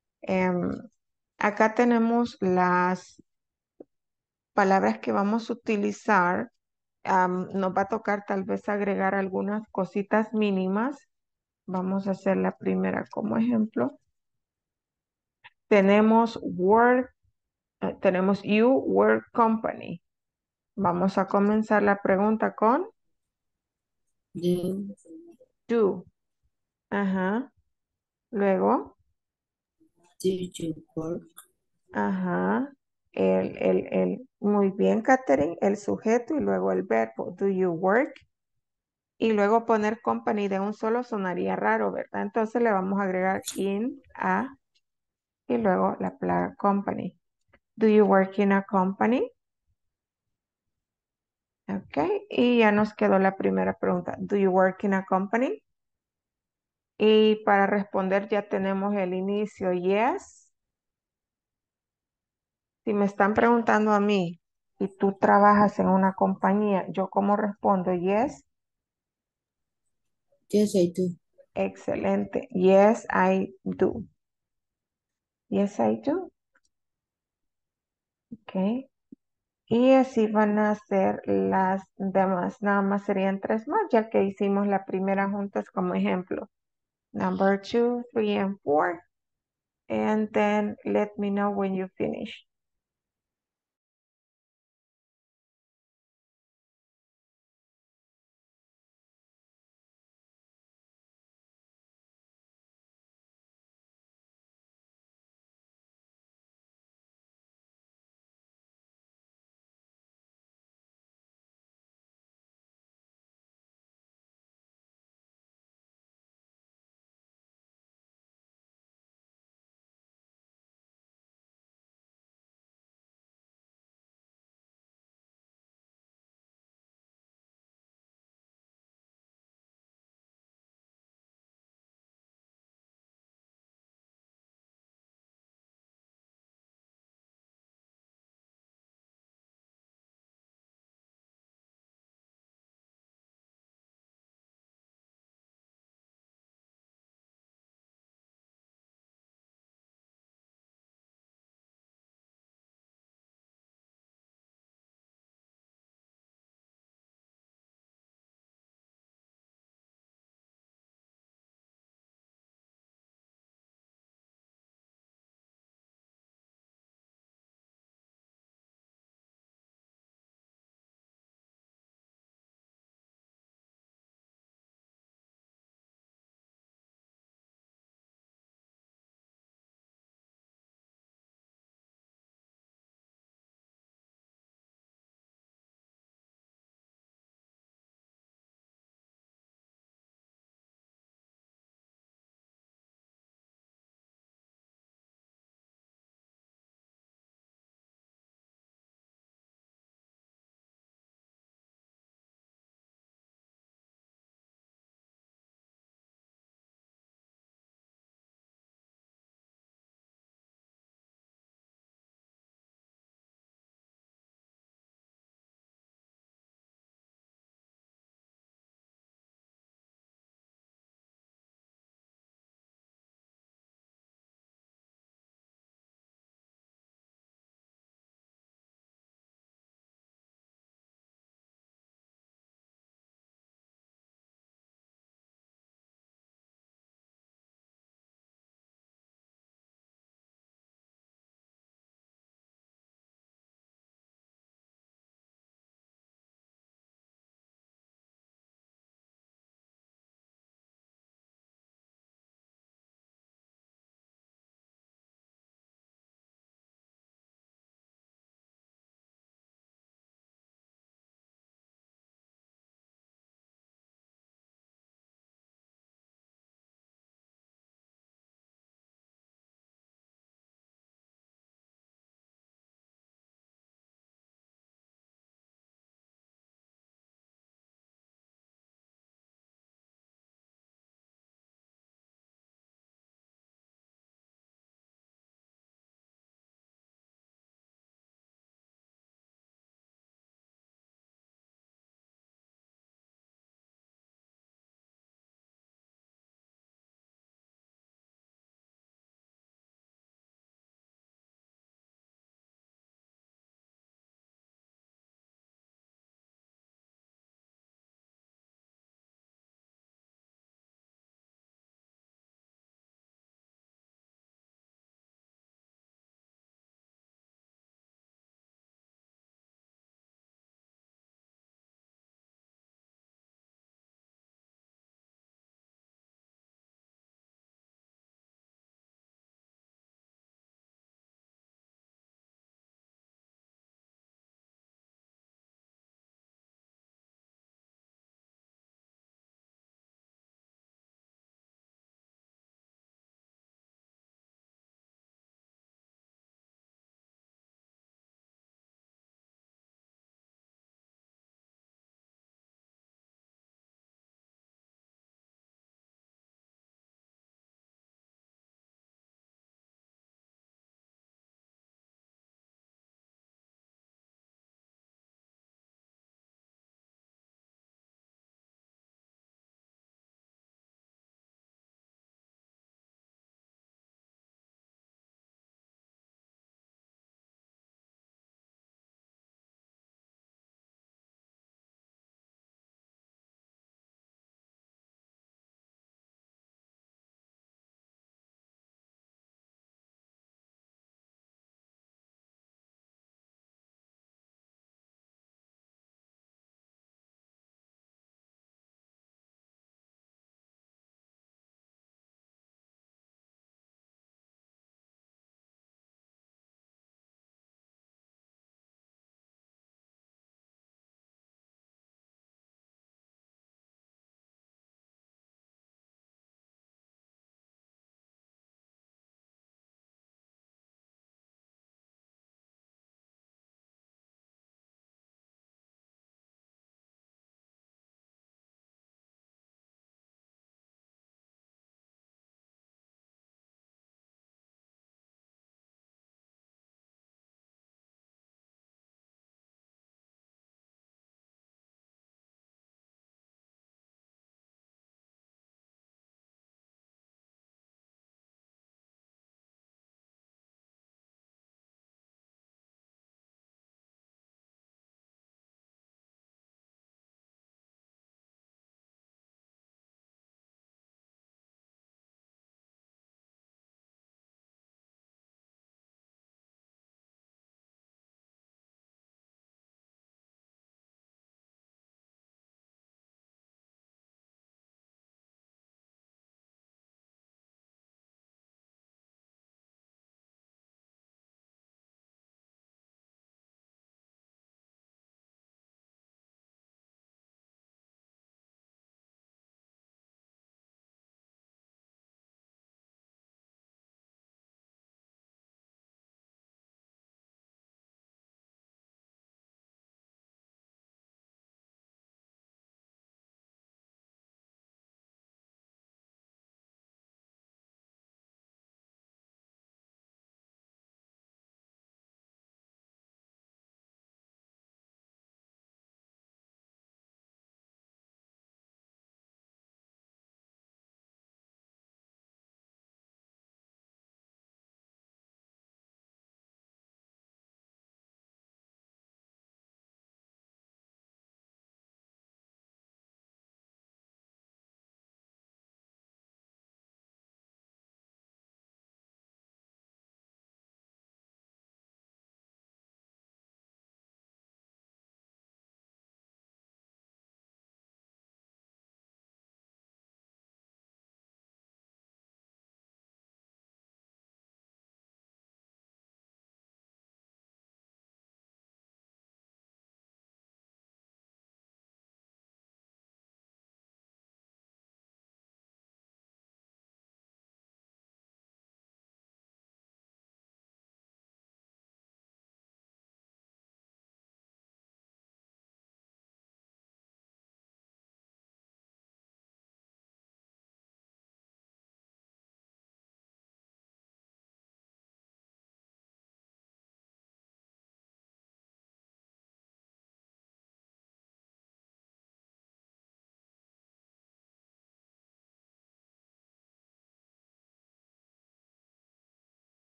Acá tenemos las palabras que vamos a utilizar. Nos va a tocar tal vez agregar algunas cositas mínimas. Vamos a hacer la primera como ejemplo. Tenemos tenemos you work company. Vamos a comenzar la pregunta con Do, do. Ajá. Luego, do you work? ajá. Muy bien, Catherine. El sujeto y luego el verbo. Do you work? Y luego poner company de un solo sonaría raro, ¿verdad? Entonces le vamos a agregar in, a, y luego la palabra company. Do you work in a company? Ok, y ya nos quedó la primera pregunta. Do you work in a company? Y para responder ya tenemos el inicio, yes. Si me están preguntando a mí y tú trabajas en una compañía, ¿yo cómo respondo? Yes. Yes, I do. Excelente. Yes, I do. Yes, I do. Ok. Y así van a ser las demás. Nada más serían tres más, ya que hicimos la primera juntas como ejemplo. Number 2, 3, and 4. And then let me know when you finish.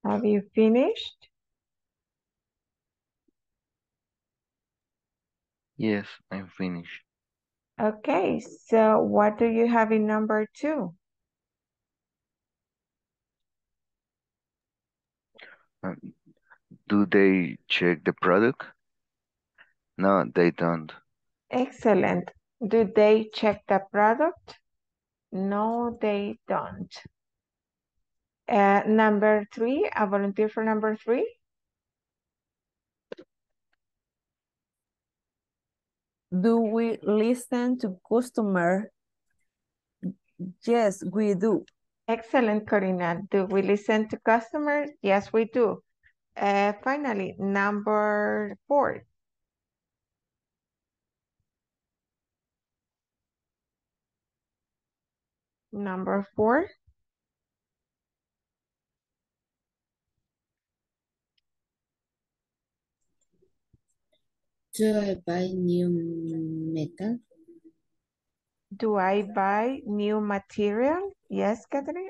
Have you finished? Yes, I'm finished. Okay, so what do you have in number 2? Um, do they check the product? No, they don't. Excellent. Do they check the product? No, they don't. Number 3, a volunteer for number 3. Do we listen to customer? Yes, we do. Excellent, Corina. Do we listen to customers? Yes, we do. Finally, number 4. Number 4. Do I buy new metal? Do I buy new material? Yes, Catherine?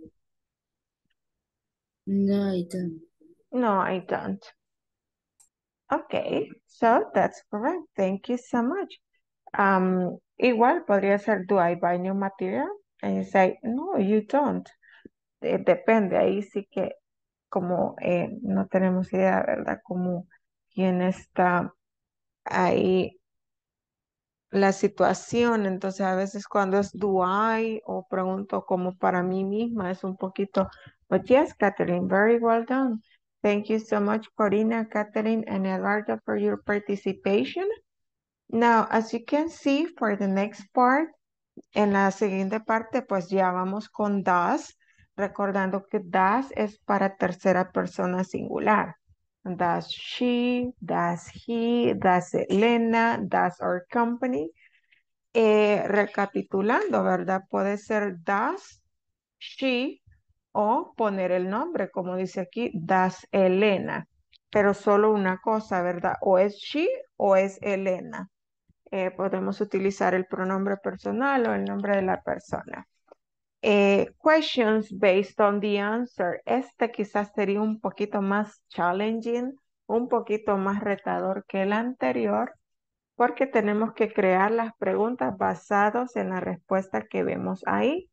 No, I don't. No, I don't. Okay, so that's correct. Thank you so much. Igual podría ser, do I buy new material? And you say, no, you don't. Depende, ahí sí que como no tenemos idea, ¿verdad? Como quién está ahí la situación. Entonces a veces cuando es do I o pregunto como para mí misma es un poquito, but yes, Catherine, very well done. Thank you so much, Corina, Catherine, and Eduardo for your participation. Now, as you can see, for the next part, en la siguiente parte, pues ya vamos con does, recordando que does es para tercera persona singular. Does she, does he, does Elena, does our company. Recapitulando, ¿verdad? Puede ser does she o poner el nombre, como dice aquí, does Elena. Pero solo una cosa, ¿verdad? O es she o es Elena. Podemos utilizar el pronombre personal o el nombre de la persona. Questions based on the answer. Este quizás sería un poquito más challenging, un poquito más retador que el anterior, porque tenemos que crear las preguntas basadas en la respuesta que vemos ahí.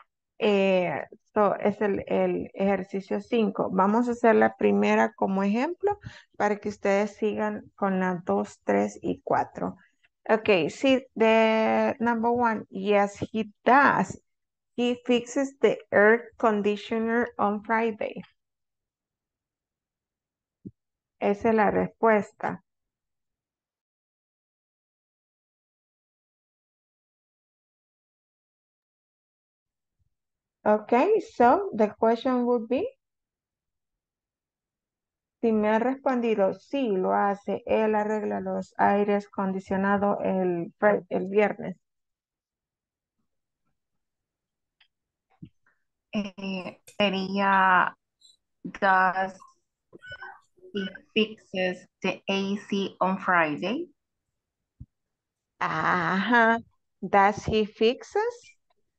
Es el ejercicio 5. Vamos a hacer la primera como ejemplo para que ustedes sigan con la 2, 3 y 4. Okay, see the number 1. Yes, he does. He fixes the air conditioner on Friday. Esa es la respuesta. Okay, so the question would be, si me han respondido sí, lo hace, él arregla los aires acondicionados el viernes. Sería, does he fixes the AC on Friday? Ajá. Does he fixes?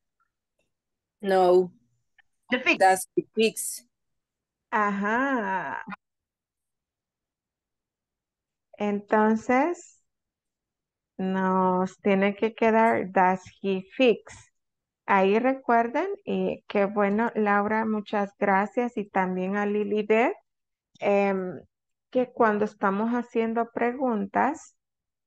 No, The fix. that's the fix. Ajá. Entonces, nos tiene que quedar does he fix. Ahí recuerden, y qué bueno, Laura, muchas gracias y también a Lilibet, que cuando estamos haciendo preguntas,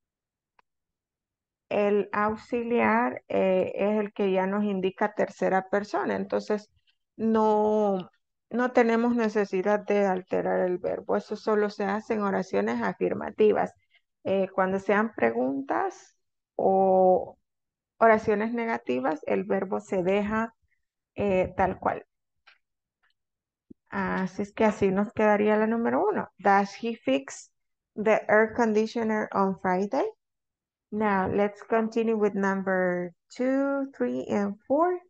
el auxiliar es el que ya nos indica tercera persona. Entonces, no, no tenemos necesidad de alterar el verbo. Eso solo se hace en oraciones afirmativas. Cuando sean preguntas o oraciones negativas, el verbo se deja tal cual. Así es que así nos quedaría la número 1. Does he fix the air conditioner on Friday? Now let's continue with number 2, 3, and 4.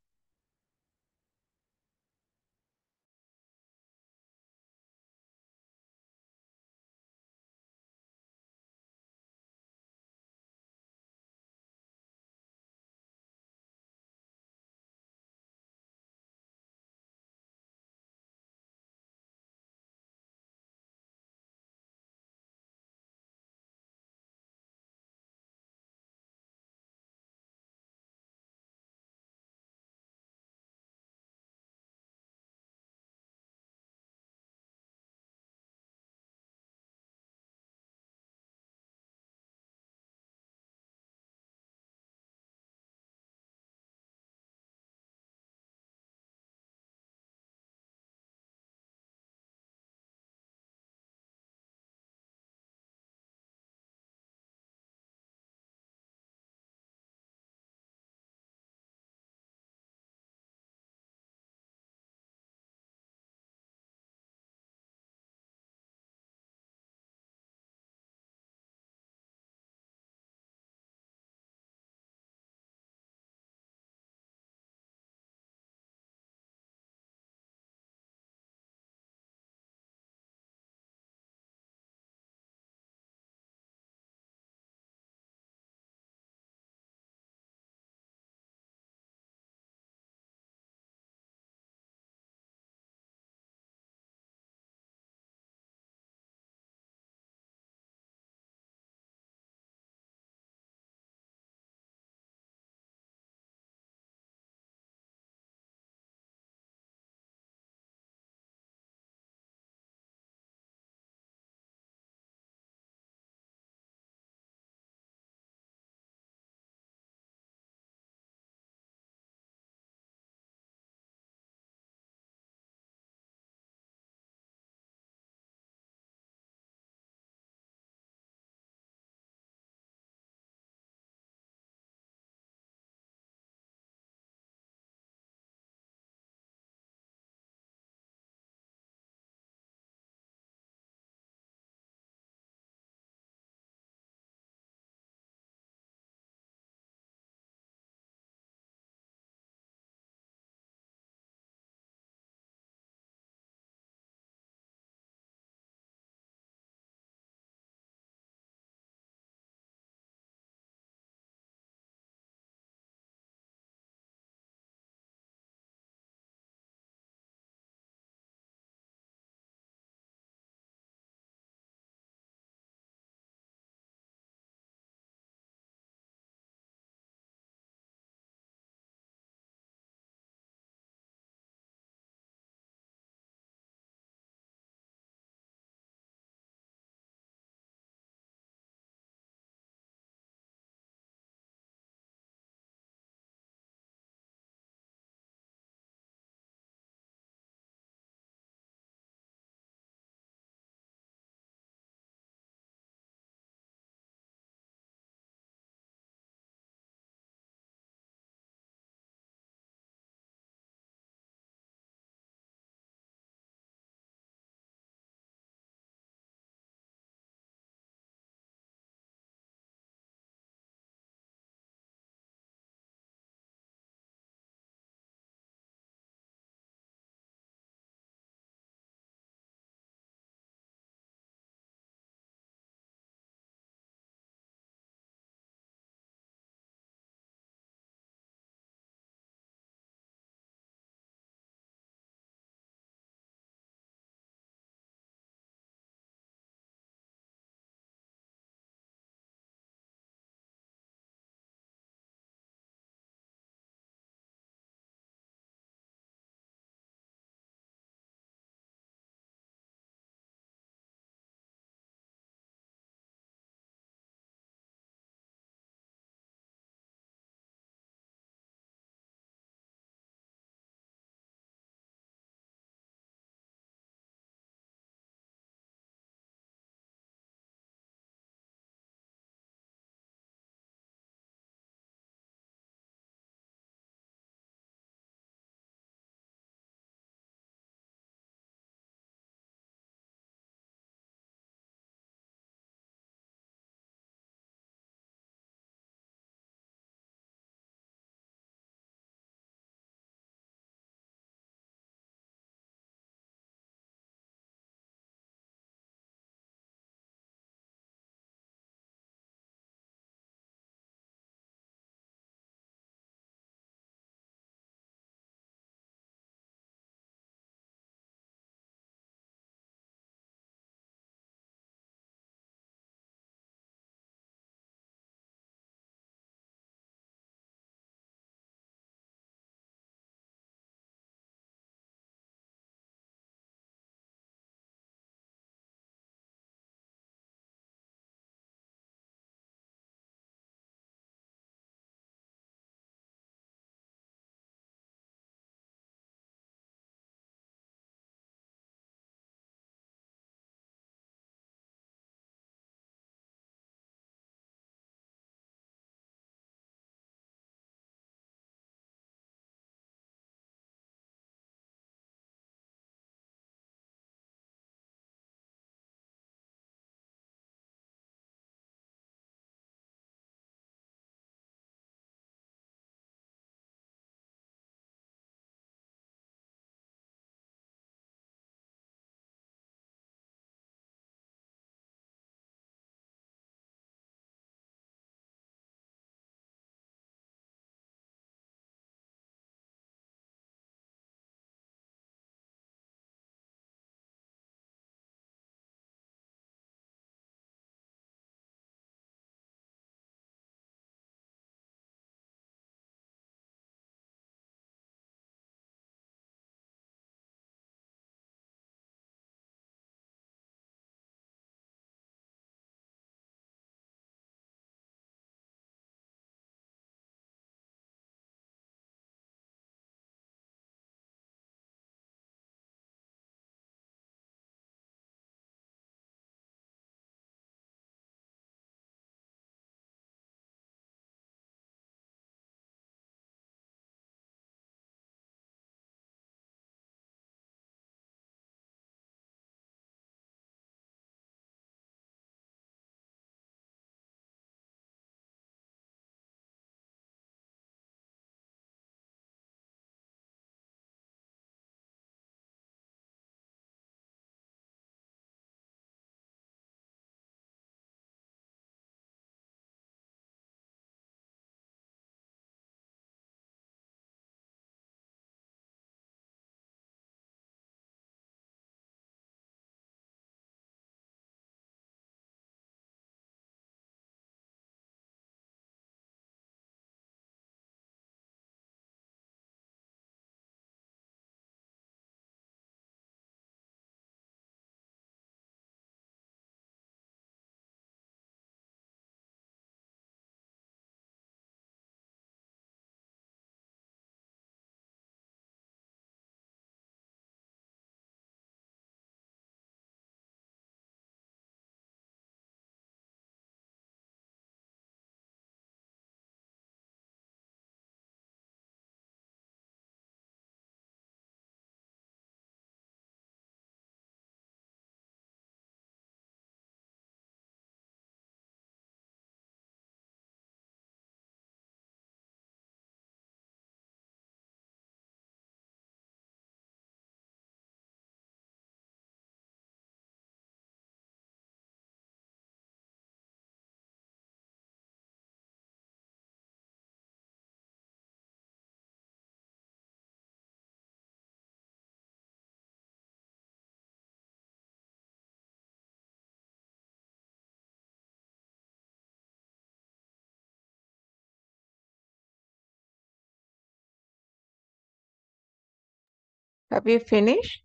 Have you finished?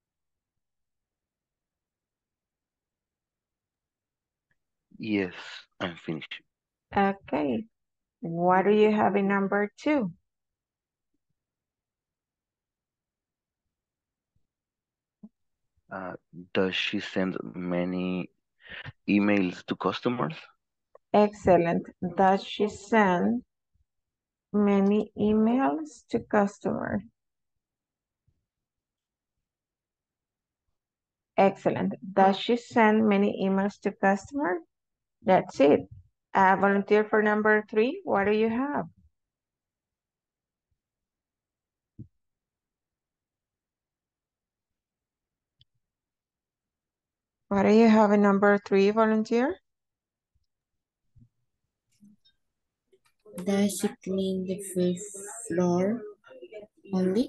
Yes, I'm finished. Okay. What do you have in number 2? Does she send many emails to customers? Excellent. Does she send many emails to customers? Excellent. Does she send many emails to customers? That's it. Volunteer for number 3. What do you have? What do you have in number 3, volunteer? Does she clean the first floor only?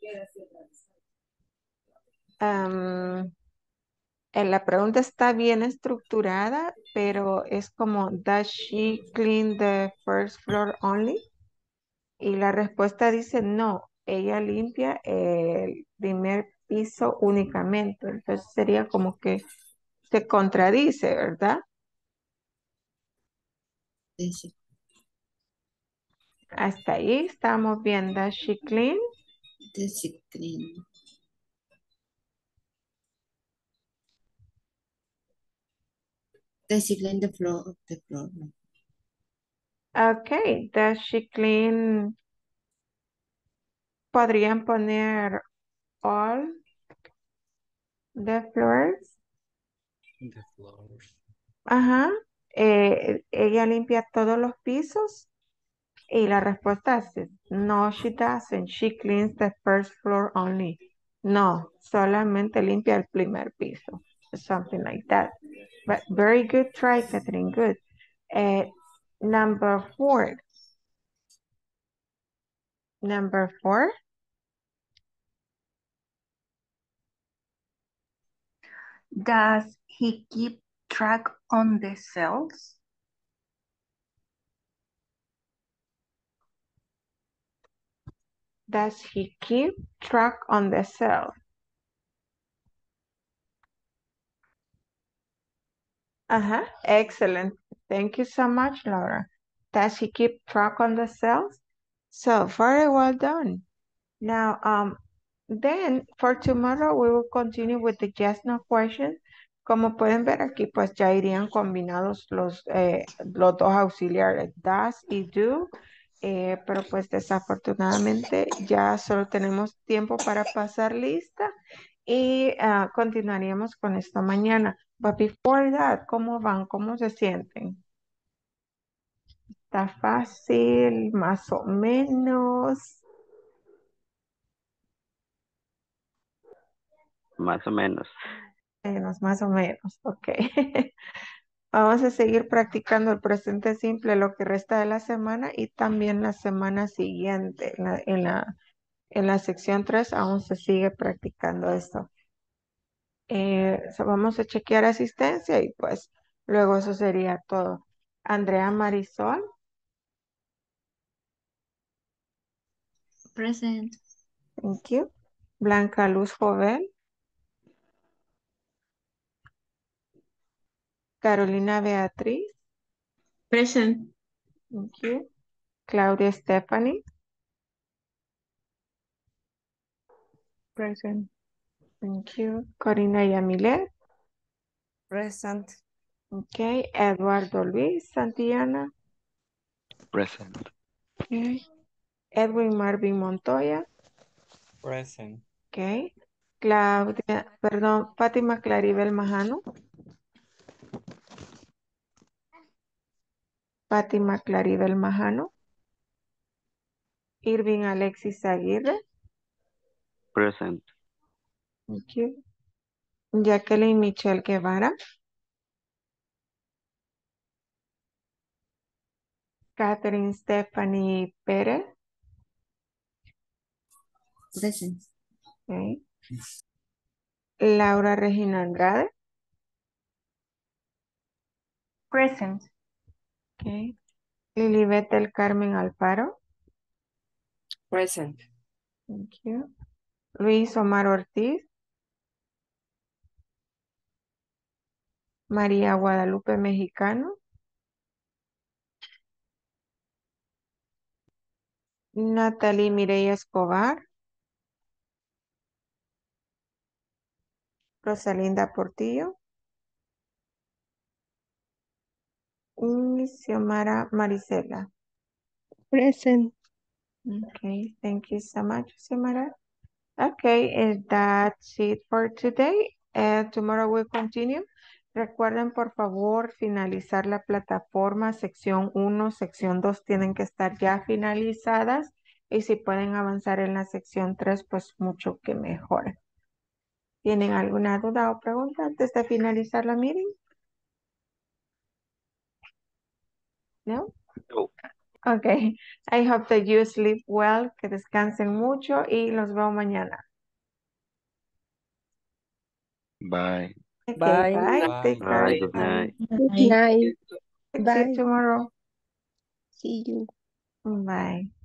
La pregunta está bien estructurada, pero es como, does she clean the first floor only? Y la respuesta dice, no, ella limpia el primer piso únicamente. Entonces sería como que se contradice, ¿verdad? Does she, Hasta ahí estamos bien. Does she clean? does she clean? Does she clean the floor? The floor. No. Ok, does she clean? Podrían poner all the floors. The floors. Ajá. Ella limpia todos los pisos. Y la respuesta es no, she doesn't. She cleans the first floor only. No, solamente limpia el primer piso. Something like that. But very good try, Catherine. Good. Number 4. Number 4. Does he keep track on the sales? Does he keep track on the sales? Excellent. Thank you so much, Laura. Does he keep track on the sales? So very well done. Now, then for tomorrow we will continue with the yes no questions. Como pueden ver aquí, pues ya irían combinados los dos auxiliares, does y do. Pero pues desafortunadamente ya solo tenemos tiempo para pasar lista y continuaríamos con esto mañana. But before that, ¿cómo van? ¿Cómo se sienten? ¿Está fácil? ¿Más o menos? Más o menos. Menos, más o menos, ok. Vamos a seguir practicando el presente simple lo que resta de la semana y también la semana siguiente. En la sección 3 aún se sigue practicando esto. Vamos a chequear asistencia y pues luego eso sería todo. Andrea Marisol, Present. thank you. Blanca Luz Jovel, Carolina Beatriz, Present. thank you. Claudia Stephanie, Present. thank you. Corina Yamilet, Present. ok. Eduardo Luis Santillana, Present. ok. Edwin Marvin Montoya, Present. ok. Claudia, perdón, Fátima Claribel Majano, Fátima Claribel Majano, Irving Alexis Aguirre, Present. thank you. Jacqueline Michelle Guevara, Catherine Stephanie Pérez, Present. ok. Laura Regina Andrade, Present. ok. Lilibet del Carmen Alfaro, Present. thank you. Luis Omar Ortiz. María Guadalupe Mexicano. Natalie Mireya Escobar. Rosalinda Portillo. Y Xiomara Marisela. Present. Okay, thank you so much, Xiomara. Okay, that's it for today. Tomorrow we'll continue. Recuerden, por favor, finalizar la plataforma. Sección 1, sección 2 tienen que estar ya finalizadas. Y si pueden avanzar en la sección 3, pues mucho que mejor. ¿Tienen alguna duda o pregunta antes de finalizar la meeting? ¿No? No. Okay, I hope that you sleep well, que descansen mucho y los veo mañana. Bye. Okay, Bye. bye. Bye. Take care. Bye, good night. Good night. See you Bye. tomorrow. See you. Bye.